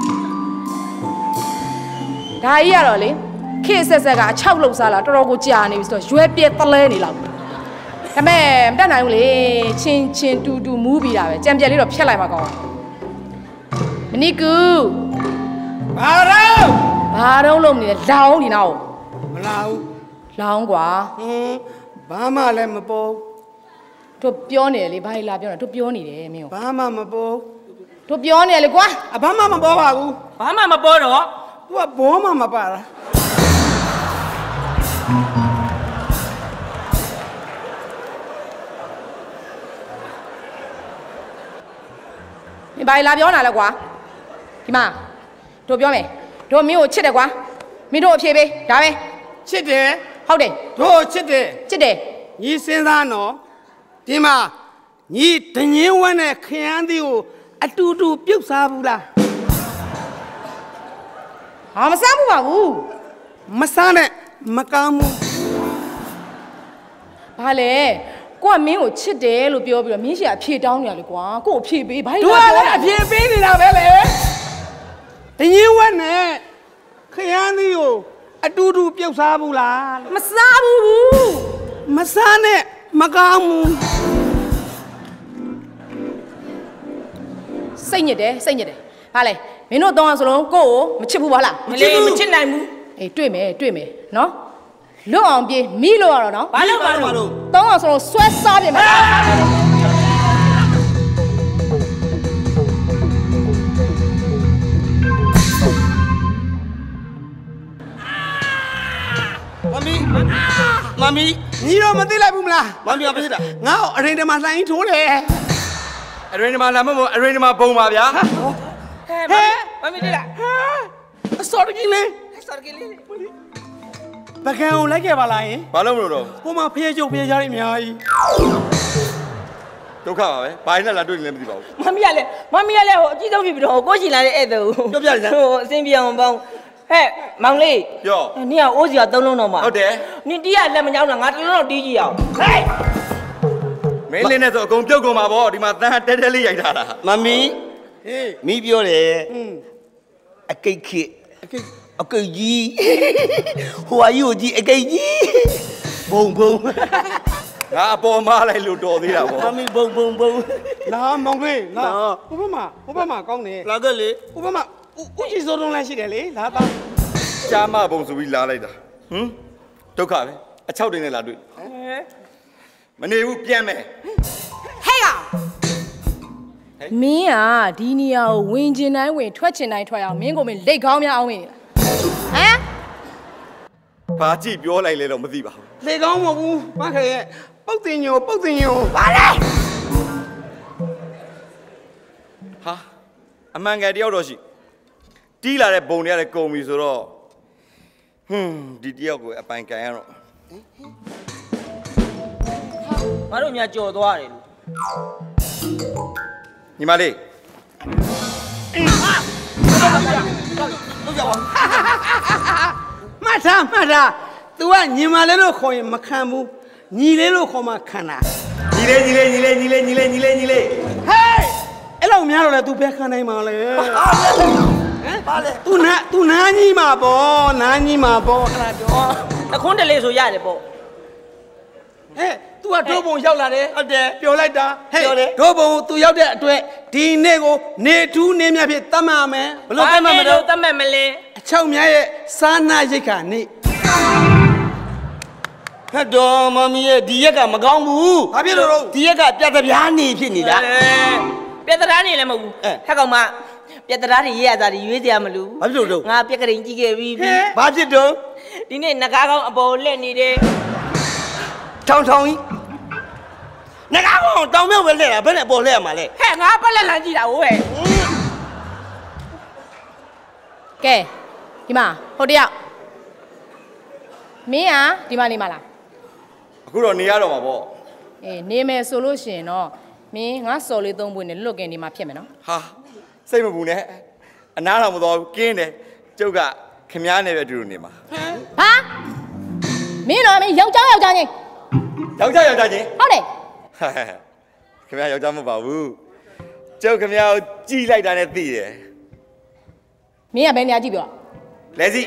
ဒါကြီးရတော့လေခေတ်ဆက်ဆက်ကအချောက်လှုပ်စားလာတော်တော်ကိုကြာနေပြီဆိုတော့ရွယ်ပြဲတလဲနေလောက်ဒါပေမဲ့မတတ်နိုင်ဘူးလေချင်းချင်းတူတူမူးပြီးတာပဲကြံပြက်လေးတော့ဖြတ်လိုက်မှာကောင်းမနိကူဘာတော့ဘာတော့လုံးနေလဲလောင်းနေတော့မလာဘူးလောင်းကွာဟင်းဘာမှလည်းမပေါ်တို့ပြောနေတယ်လေဘာလာပြောတာတို့ပြောနေတယ်မင်းဘာမှမပေါ်တို့ပြောနေတယ်လေကွာအဘာမှမပေါ်ပါဘူးဘာမှမပေါ်တော့သူကဘောမှမပါတာမင်းဘာလာပြောနေတာလဲကွာဒီမှာတို့ပြောမယ်တို့မင်းကိုချစ်တယ်ကွာမင်းတို့အဖြေပေးဒါပဲချစ်တယ်ဟုတ်တယ်တို့ချစ်တယ်ချစ်တယ်ညီစဉ်းစားနော်ဒီမှာညီတငင်းဝမ်းနဲ့ခရမ်းသီးကိုအတူတူပြုတ်စားဘူးလားဟာမစားဘူးပါဘူးမစားနဲ့မကောင်းဘူးဘာလဲကိုကမင်းကိုချစ်တယ်လို့ပြောပြီးတော့မင်းရှိအဖြေတောင်းနေရလေကွာကို့အဖြေပေးဘာလဲတို့ကလည်းအဖြေပေးနေတာပဲလေတငင်းဝမ်းနဲ့ခရမ်းသီးကိုအတူတူပြုတ်စားဘူးလားမစားဘူးဘူးမစားနဲ့မကောင်းဘူးစိတ်ညစ်တယ်စိတ်ညစ်တယ်ဘာလဲမင်းတို့တောင်းအောင်ဆိုလုံးကို့ကိုမချစ်ဘူးပါလားမချစ်ဘူးမချစ်နိုင်ဘူးအေးတွေ့မယ်တွေ့မယ်နော်လွတ်အောင်ပြေးမိလို့ရတော့နော်ဘာလို့ဘာလို့တောင်းအောင်ဆိုလုံးဆွဲစားပြင်မယ်မမီမမီညီတော့မသိလိုက်ဘူးမလားမမီကမသိတာငါ့ကိုအရင်တည်းမှာလှိုင်းထိုးတယ်အရင်တည်းမှာလာမမို့အရင်တည်းမှာဘုံပါဗျာဟဲ့မမီတိလားအစော်ကြီးလေအစော်ကြီးလေဘကန်ကိုလိုက်ခဲ့ပါလားယင်ဘာလို့မလို့တော့ဟိုမှာဖျဲကျုပ်ဖျဲကြရအများကြီးဒုက္ခပါပဲဘာနဲ့လာတွေ့နေလဲမသိပါဘူးမမီးကလည်းမမီးကလည်းဟိုအကြီးဆုံးဖြစ်ပြီးတော့ကိုရှင်လာတဲ့ဧည့်သည်ကိုပြောပြလိုက်စမ်းဟိုအစင်ပြောင်းပေါင်းဟဲ့မောင်လေးပြောနင်ကအိုးစီကသုံးလုံးတော့မှာဟုတ်တယ်နင်တီးရလက်မကြောက်တာငါတစ်လုံးတော့တီးကြည့်အောင်ဟဲ့မင်းလေးနဲ့ဆိုအကုန်ပြုတ်ကုန်ပါဗောဒီမှာတန်းတဲတဲလေးရိုက်ထားတာမမီးဟေးမီးပြောတယ်အကိတ်ခေအကိတ်အကိတ်ကြီးဟိုအယူကြီးအကိတ်ကြီးဘုံဘုံငါအပေါ်မှားလိုက်လို့တော်သေးတာဗောမမီးဘုံဘုံဘုံလာမောင်လေးလာဟိုဘက်မှာဟိုဘက်မှာကောင်းတယ်လာကလေဟိုဘက်မှာဥကြီးစိုးတုံးလည်းရှိတယ်လေလာပါရှားမပုံဆိုပြီးလာလိုက်တာဟမ်ဒုက္ခပဲအချောက်တင်နဲ့လာတွေ့မနေဘူးပြန်မယ်ဟဲ့ကမင်းကဒီနေရာကိုဝင်ကျင်တိုင်းဝင်ထွက်ကျင်တိုင်းထွက်အောင်မင်းကိုမင်းလက်ကောင်းများအောင်မင်းဟမ်ဘာကြည့်ပြောလိုက်လဲတော့မသိပါဘူးလေကောင်းမဟုတ်ဘူးမခဲရဲ့ပုတ်တင်ညိုပုတ်တင်ညိုဘာလဲဟာအမှန်ကန်တယောက်တော့ရှိတီးလာတဲ့ဘုံတွေရတယ်ကုန်ပြီဆိုတော့ဟွန်းဒီတယောက်ကိုအပိုင်ကန်ရတော့ငါတို့များကြော်သွားတယ်လို့ညီမလေးလောက်ကြပါမှတ်ထားမှတ်ထား तू ကညီမလေးလို့ခေါ်ရင်မခံဘူးညီလေးလို့ခေါ်မှခံတာညီလေးညီလေးညီလေးညီလေးညီလေးညီလေးညီလေးဟေးအဲ့လောက်များတော့လေ तू ဘယ်ခံနိုင်မှာလဲဟမ်ပါလေ तू နာ तू နာညီမှာပေါ့နာညီမှာပေါ့အဲ့ဒါပြောတခွန်းတလေးဆိုရတယ်ပေါ့ဟဲ့ तू ကဒိုးဘုံရောက်လာတယ်ဟုတ်တယ်ပြောလိုက်တာဟဲ့ဒိုးဘုံ तू ရောက်တဲ့အတွက်ဒီနေ့ကိုနေထူးနေမြဖြစ်တတ်မှမယ်ဘလို့တတ်မှမလို့တတ်မှတ်မလဲအချောက်များရဲ့စားနာရိတ်ခါနေ့ဟဲ့တော်မမီးရဲ့ဒီရက်ကမကောင်းဘူးဘာဖြစ်လို့ဒီရက်ကပြတ်တပြားနေဖြစ်နေတာပြက်တရားနေလည်းမဟုတ်ဘူးဟဲ့ကောင်မပြက်တရားတွေရေးရတာတွေရွေးစရာမလိုဘာဖြစ်လို့တော့ငါပြက်ကလေးကြီးခဲ့ပြီးပြီဘာဖြစ်တော့ဒီနေ့ငကားကောင်းအပေါ်လက်နေတယ်ထောင်ထောင်ကြီးငါကောင်တောင်မြောက်ပဲလှည့်တာဘယ်နဲ့ပေါ်လှည့်ရမှာလဲဟဲ့ငါပတ်လက်လန်းကြည့်တာဟိုဟဲ့ကဲဒီမှာဟိုတယောက်မင်းကဒီမှာနေမှာလားအခုတော့နေရတော့မှာပေါ့အေးနေမယ်ဆိုလို့ရှိရင်တော့မင်းငါစော်လေးသုံးပွင့်နဲ့လွတ်ကင်နေမှာဖြစ်မယ်နော်ဟာစိတ်မပူနဲ့အနားတော်မတော်ဘူးကင်းတယ်ကျုပ်ကခမားနဲ့ပဲအတူတူနေမှာဟာမင်းတော့မင်းယောက်ျားယောက်ျားချင်းယောက်ျားယောက်ျားချင်းဟုတ်တယ်ခမားယောက်ျားမပါဘူးကျုပ်ခမားကိုကြည့်လိုက်တာနဲ့သိတယ်မင်းကဘယ်နေရာကြည့်ပြောလဲစီ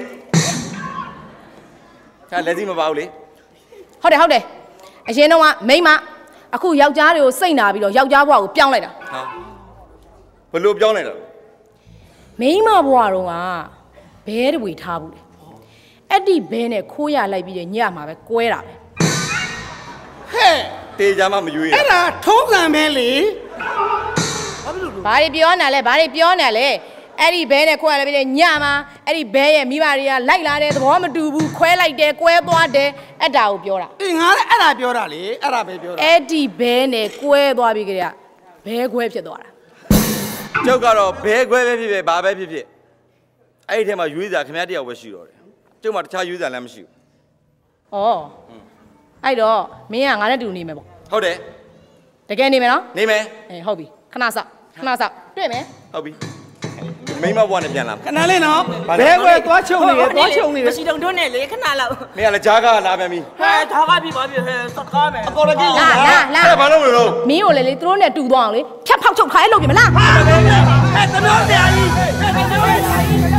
ဟာလဲစီမပါဘူးလေဟုတ်တယ်ဟုတ်တယ်အရင်တော့ကမိန်းမအခုယောက်ျားတွေကိုစိတ်နာပြီးတော့ယောက်ျားဘဝကိုပြောင်းလိုက်တာဟာဘလို့ပြောင်းလိုက်တာမိန်းမဘဝတော့ကဘဲတဝေထားဘူးလေအဲ့ဒီဘဲနဲ့ခိုးရလိုက်ပြီးတော့ညမှာပဲကွဲတာပဲဟဲ့တေချာမှမရွေးရအဲ့ဒါထုံးစံပဲလေဘာတွေပြောနေလဲဘာတွေပြောနေလဲအဲ့ဒီဘဲနဲ့ခွဲလိုက်ပြီးတော့ညမှာအဲ့ဒီဘဲရဲ့မိဘတွေကလိုက်လာတဲ့သဘောမတူဘူးခွဲလိုက်တယ်ကွဲသွားတယ်အဲ့ဒါကိုပြောတာအေးငါလည်းအဲ့ဒါပြောတာလေအဲ့ဒါပဲပြောတာအဲ့ဒီဘဲနဲ့ကွဲသွားပြီးကြတဲ့ဘဲခွဲဖြစ်သွားတာကျုပ်ကတော့ဘဲခွဲပဲဖြစ်ဖြစ်ဘာပဲဖြစ်ဖြစ်အဲ့ဒီထဲမှာရွေးစားခမားတယောက်ပဲရှိတော့တယ်ကျုပ်မှတခြားရွေးစားလည်းမရှိဘူးဩအဲ့တော့မင်းကငါနဲ့တူနေမယ်ပေါ့ဟုတ်တယ်တကယ်နေမယ်နော်နေမယ်အေးဟုတ်ပြီခဏစောက်ခဏစောက်တွေ့မယ်ဟုတ်ပြီမိမဘွားနဲ့ပြန်လာခဏလေးနော်ဘဲခွဲသွားချုပ်နေတယ်သွားချုပ်နေတယ်မရှိတော့တွန်းနေလေခဏလောက်မင်းကလည်းဂျားကားလာပြန်ပြီဟဲ့ဒါကပြီပါပြီဟဲ့စကားမယ်အပေါ်လည်းလာလာလာအဲ့ဘာလို့မလို့မင်းကိုလေလေသူတို့နဲ့တူသွားအောင်လေဖြတ်ဖောက်ချုပ်ခိုင်းလို့ပြီမလားဟဲ့တမောဆရာကြီးဟဲ့တမောဆရာကြီးဟဲ့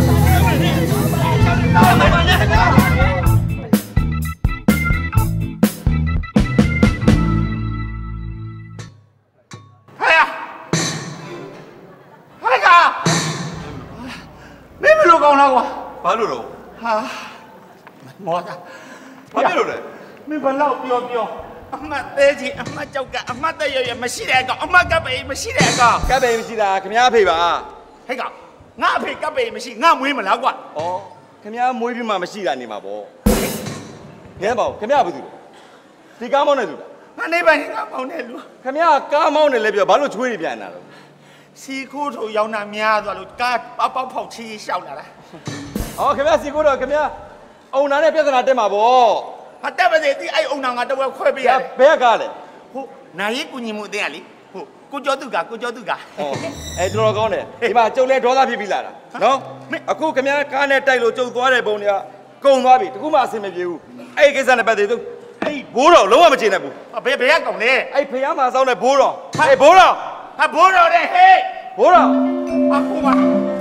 မင်းဘယ်လိုကောင်းလားကွာဘာလို့တော့ဟာမောတာဘာဖြစ်လို့လဲမင်းဘလောက်ပြောပြောအမတ်သေးချင်အမတ်ကြောက်ကအမတ်တဲ့ရရမရှိတဲ့အကောင်အမတ်ကပဲမရှိတဲ့အကောင်ကပ်ပဲမရှိတာခမားဖေပါဟဲ့ကောင်ငါအဖေကပ်ပဲမရှိငါမွေးမလားကွာဩခမားမွေးပြီးမှမရှိတာနေမှာပေါ့ငဲပါဦးခမားဘာသူဒီကားမောင်းနေသူငါနေပါငါမောင်းနေလူခမားကားမောင်းနေလဲပြောဘာလို့ချွေးနေပြန်တာလဲစီခိုးထိုးရောင်းတာများသွားလို့ကားပေါက်ပေါက်ဖောက်ချီရှောက်လာတာဩခမားစီကိုတော့ခမားအုံနာနဲ့ပြဿနာတက်မှာပေါ့ဟာတက်ပါစေဒီအဲ့အုံနာငါတော့ခွဲပေးရတယ်ဘယ်ကလဲဟုတ်နိုင်ရေးကုညီမှုအတင်းကလေဟုတ်ကိုကျော်သူကကိုကျော်သူကအဲတော်တော်ကောင်းတယ်ဒီမှာကျုပ်လဲဒေါသဖြစ်ပြီးလာတာနော်အခုခင်ဗျားကားနဲ့တိုက်လို့ကျုပ်သွားတဲ့ပုံတွေကကုံသွားပြီတခုမှအဆင်မပြေဘူးအဲ့ဒီကိစ္စနဲ့ပတ်သက်သူအဲ့ဘိုးတော်လုံးဝမချေနိုင်ဘူးဘယ်ဘယ်ကကောင်လဲအဲ့ဖျားမှာစောင်းတဲ့ဘိုးတော်အဲ့ဘိုးတော်ဟာဘိုးတော်တဲ့ဟေးဘိုးတော်ဟာကိုပါ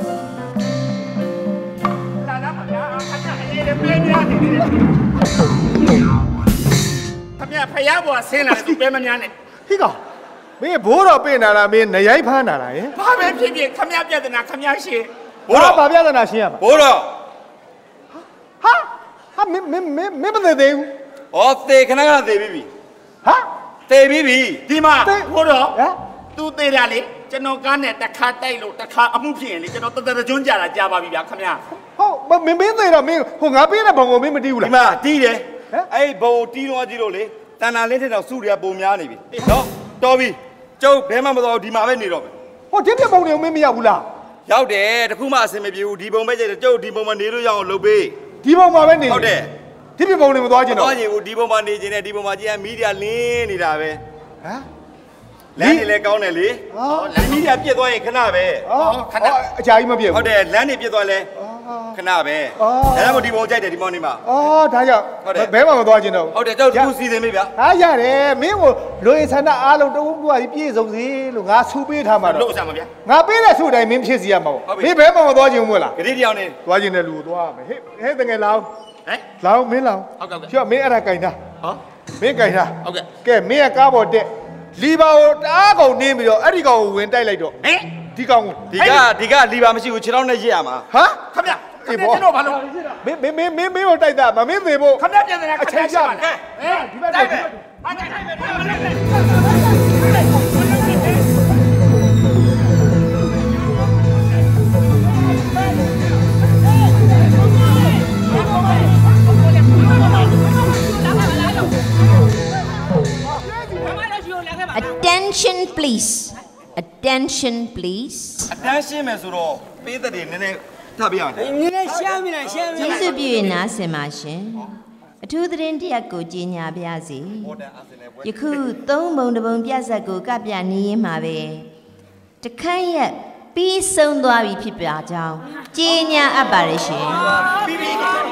လာလာပါဗျာအခါကျအေးလည်းပေးများနေတယ်ခမရဖယားပေါ်ဆင်းလာတယ်သူပဲမများနဲ့ဟိကောင်မင်းဘိုးတော်ပြင်လာလားမင်းနရိုက်ဖမ်းလာလားယင်ဘာပဲဖြစ်ဖြစ်ခမရပြဿနာခမရရှင်းဘိုးတော်ဘာပြဿနာရှင်းရမှာဘိုးတော်ဟာဟာမင်းမင်းမင်းမင်းမသိသေးဘူးဩသေခဏခဏသေပြီးပြီဟာသေပြီးပြီဒီမှာဘိုးတော်ဟမ်သူသေးတာလေကျွန်တော်ကားနဲ့တစ်ခါတိုက်လို့တစ်ခါအမှုဖြစ်ရင်လေကျွန်တော်တတရကျွန်းကြတာကြားပါပြီဗျာခမရဟုတ်မင်းမင်းသေးတော့မင်းဟိုငါပေးတဲ့ဘုံကိုမင်းမတီးဘူးလားဒီမှာတီးတယ်အဲ့ဘုံတီးတော့ကြည့်လို့လေတန်တာလင်းထက်တော့စုတွေကပုံများနေပြီနော်တော်ပြီကျုပ်ဘဲမှမတော်ဒီမှာပဲနေတော့မယ်ဟိုဒီပြပုံတွေကိုမင်းမရောက်ဘူးလားရောက်တယ်တခုမှအဆင်မပြေဘူးဒီပုံပဲကျကျုပ်ဒီပုံမှာနေလို့ရအောင်လုပ်ပေးဒီပုံမှာပဲနေဟုတ်တယ်ဒီပြပုံတွေမသွားကျင်တော့သွားကျင်ဘူးဒီပုံမှာနေကျင်တယ်ဒီပုံမှာကြည့်ရမီဒီယာလင်းနေတာပဲဟမ်လမ်းနေလဲကောင်းတယ်လေဟောလမ်းမီဒီယာပြစ်သွားရင်ခဏပဲဟောခဏအကြာကြီးမပြည့်ဘူးဟုတ်တယ်လမ်းနေပြစ်သွားလဲခဏပဲဒါမှမဟုတ်ဒီပုံကြိုက်တယ်ဒီပုံနေမှာအော်ဒါကြောင့်ဘဲမှမသွားကျင်တော့ဟုတ်တယ်ကျုပ်သူစီစဉ်ပြီဗျာဟာရတယ်မင်းကိုလူရင်ဆန္ဒအားလုံးတဝူးဘွားကြီးပြည့်စုံစေလို့ငါဆူပေးထားမှာတော့လို့ဆံပါဗျာငါပေးတဲ့ဆူတိုင်းမင်းဖြစ်စီရမှာပေါ့မင်းဘဲမှမသွားကျင်ဘူးလားဂတိတရားနေသွားကျင်တဲ့လူကိုသွားမယ်ဟဲ့ဟဲ့တကယ်လောင်းဟဲ့လောင်းမင်းလောင်းဟုတ်ကဲ့ပြောမင်းအဲ့ဒါကင်တာဟောမင်းကင်တာဟုတ်ကဲ့ကဲမင်းကကားပေါ်တက်လီဘာကိုတအားကုန်နင်းပြီးတော့အဲ့ဒီကောင်ကိုဝင်တိုက်လိုက်တော့ဟဲ့ဒီကောင်ကိုဒီကဒီကလီဘာမရှိဘူးခြေထောက်နဲ့ရစ်ရမှာဟာခမရခင်ဗျာကျွန်တော်ဘာလို့မင်းမင်းမင်းမင်းမင်းကိုတိုက်တာမမင်းသေးဖို့ခမရပြဿနာအချိန်ကြာမယ်ဟဲ့ဒီဘက်တိုက်မယ်ဟာတိုက်မယ်ဘာလဲ Attention please Attention please attention မယ်ဆိုတော့ပေးတဲ့တွေနည်းနည်းထပ်ပြအောင်နည်းနည်းရှမ်းမိလားရှမ်းမိကျေးလားဇူးပြု၍နားဆင်ပါရှင်အထူးသတင်းတစ်ရပ်ကိုကြီးညာပါရစေယခုသုံးပုံတစ်ပုံပြဆက်ကိုကပြနေရင်မှာပဲတခန့်ရက်ပြီးဆုံးသွားပြီဖြစ်ပါကြောင်းကြီးညာအပ်ပါရရှင်ပြီးပြီ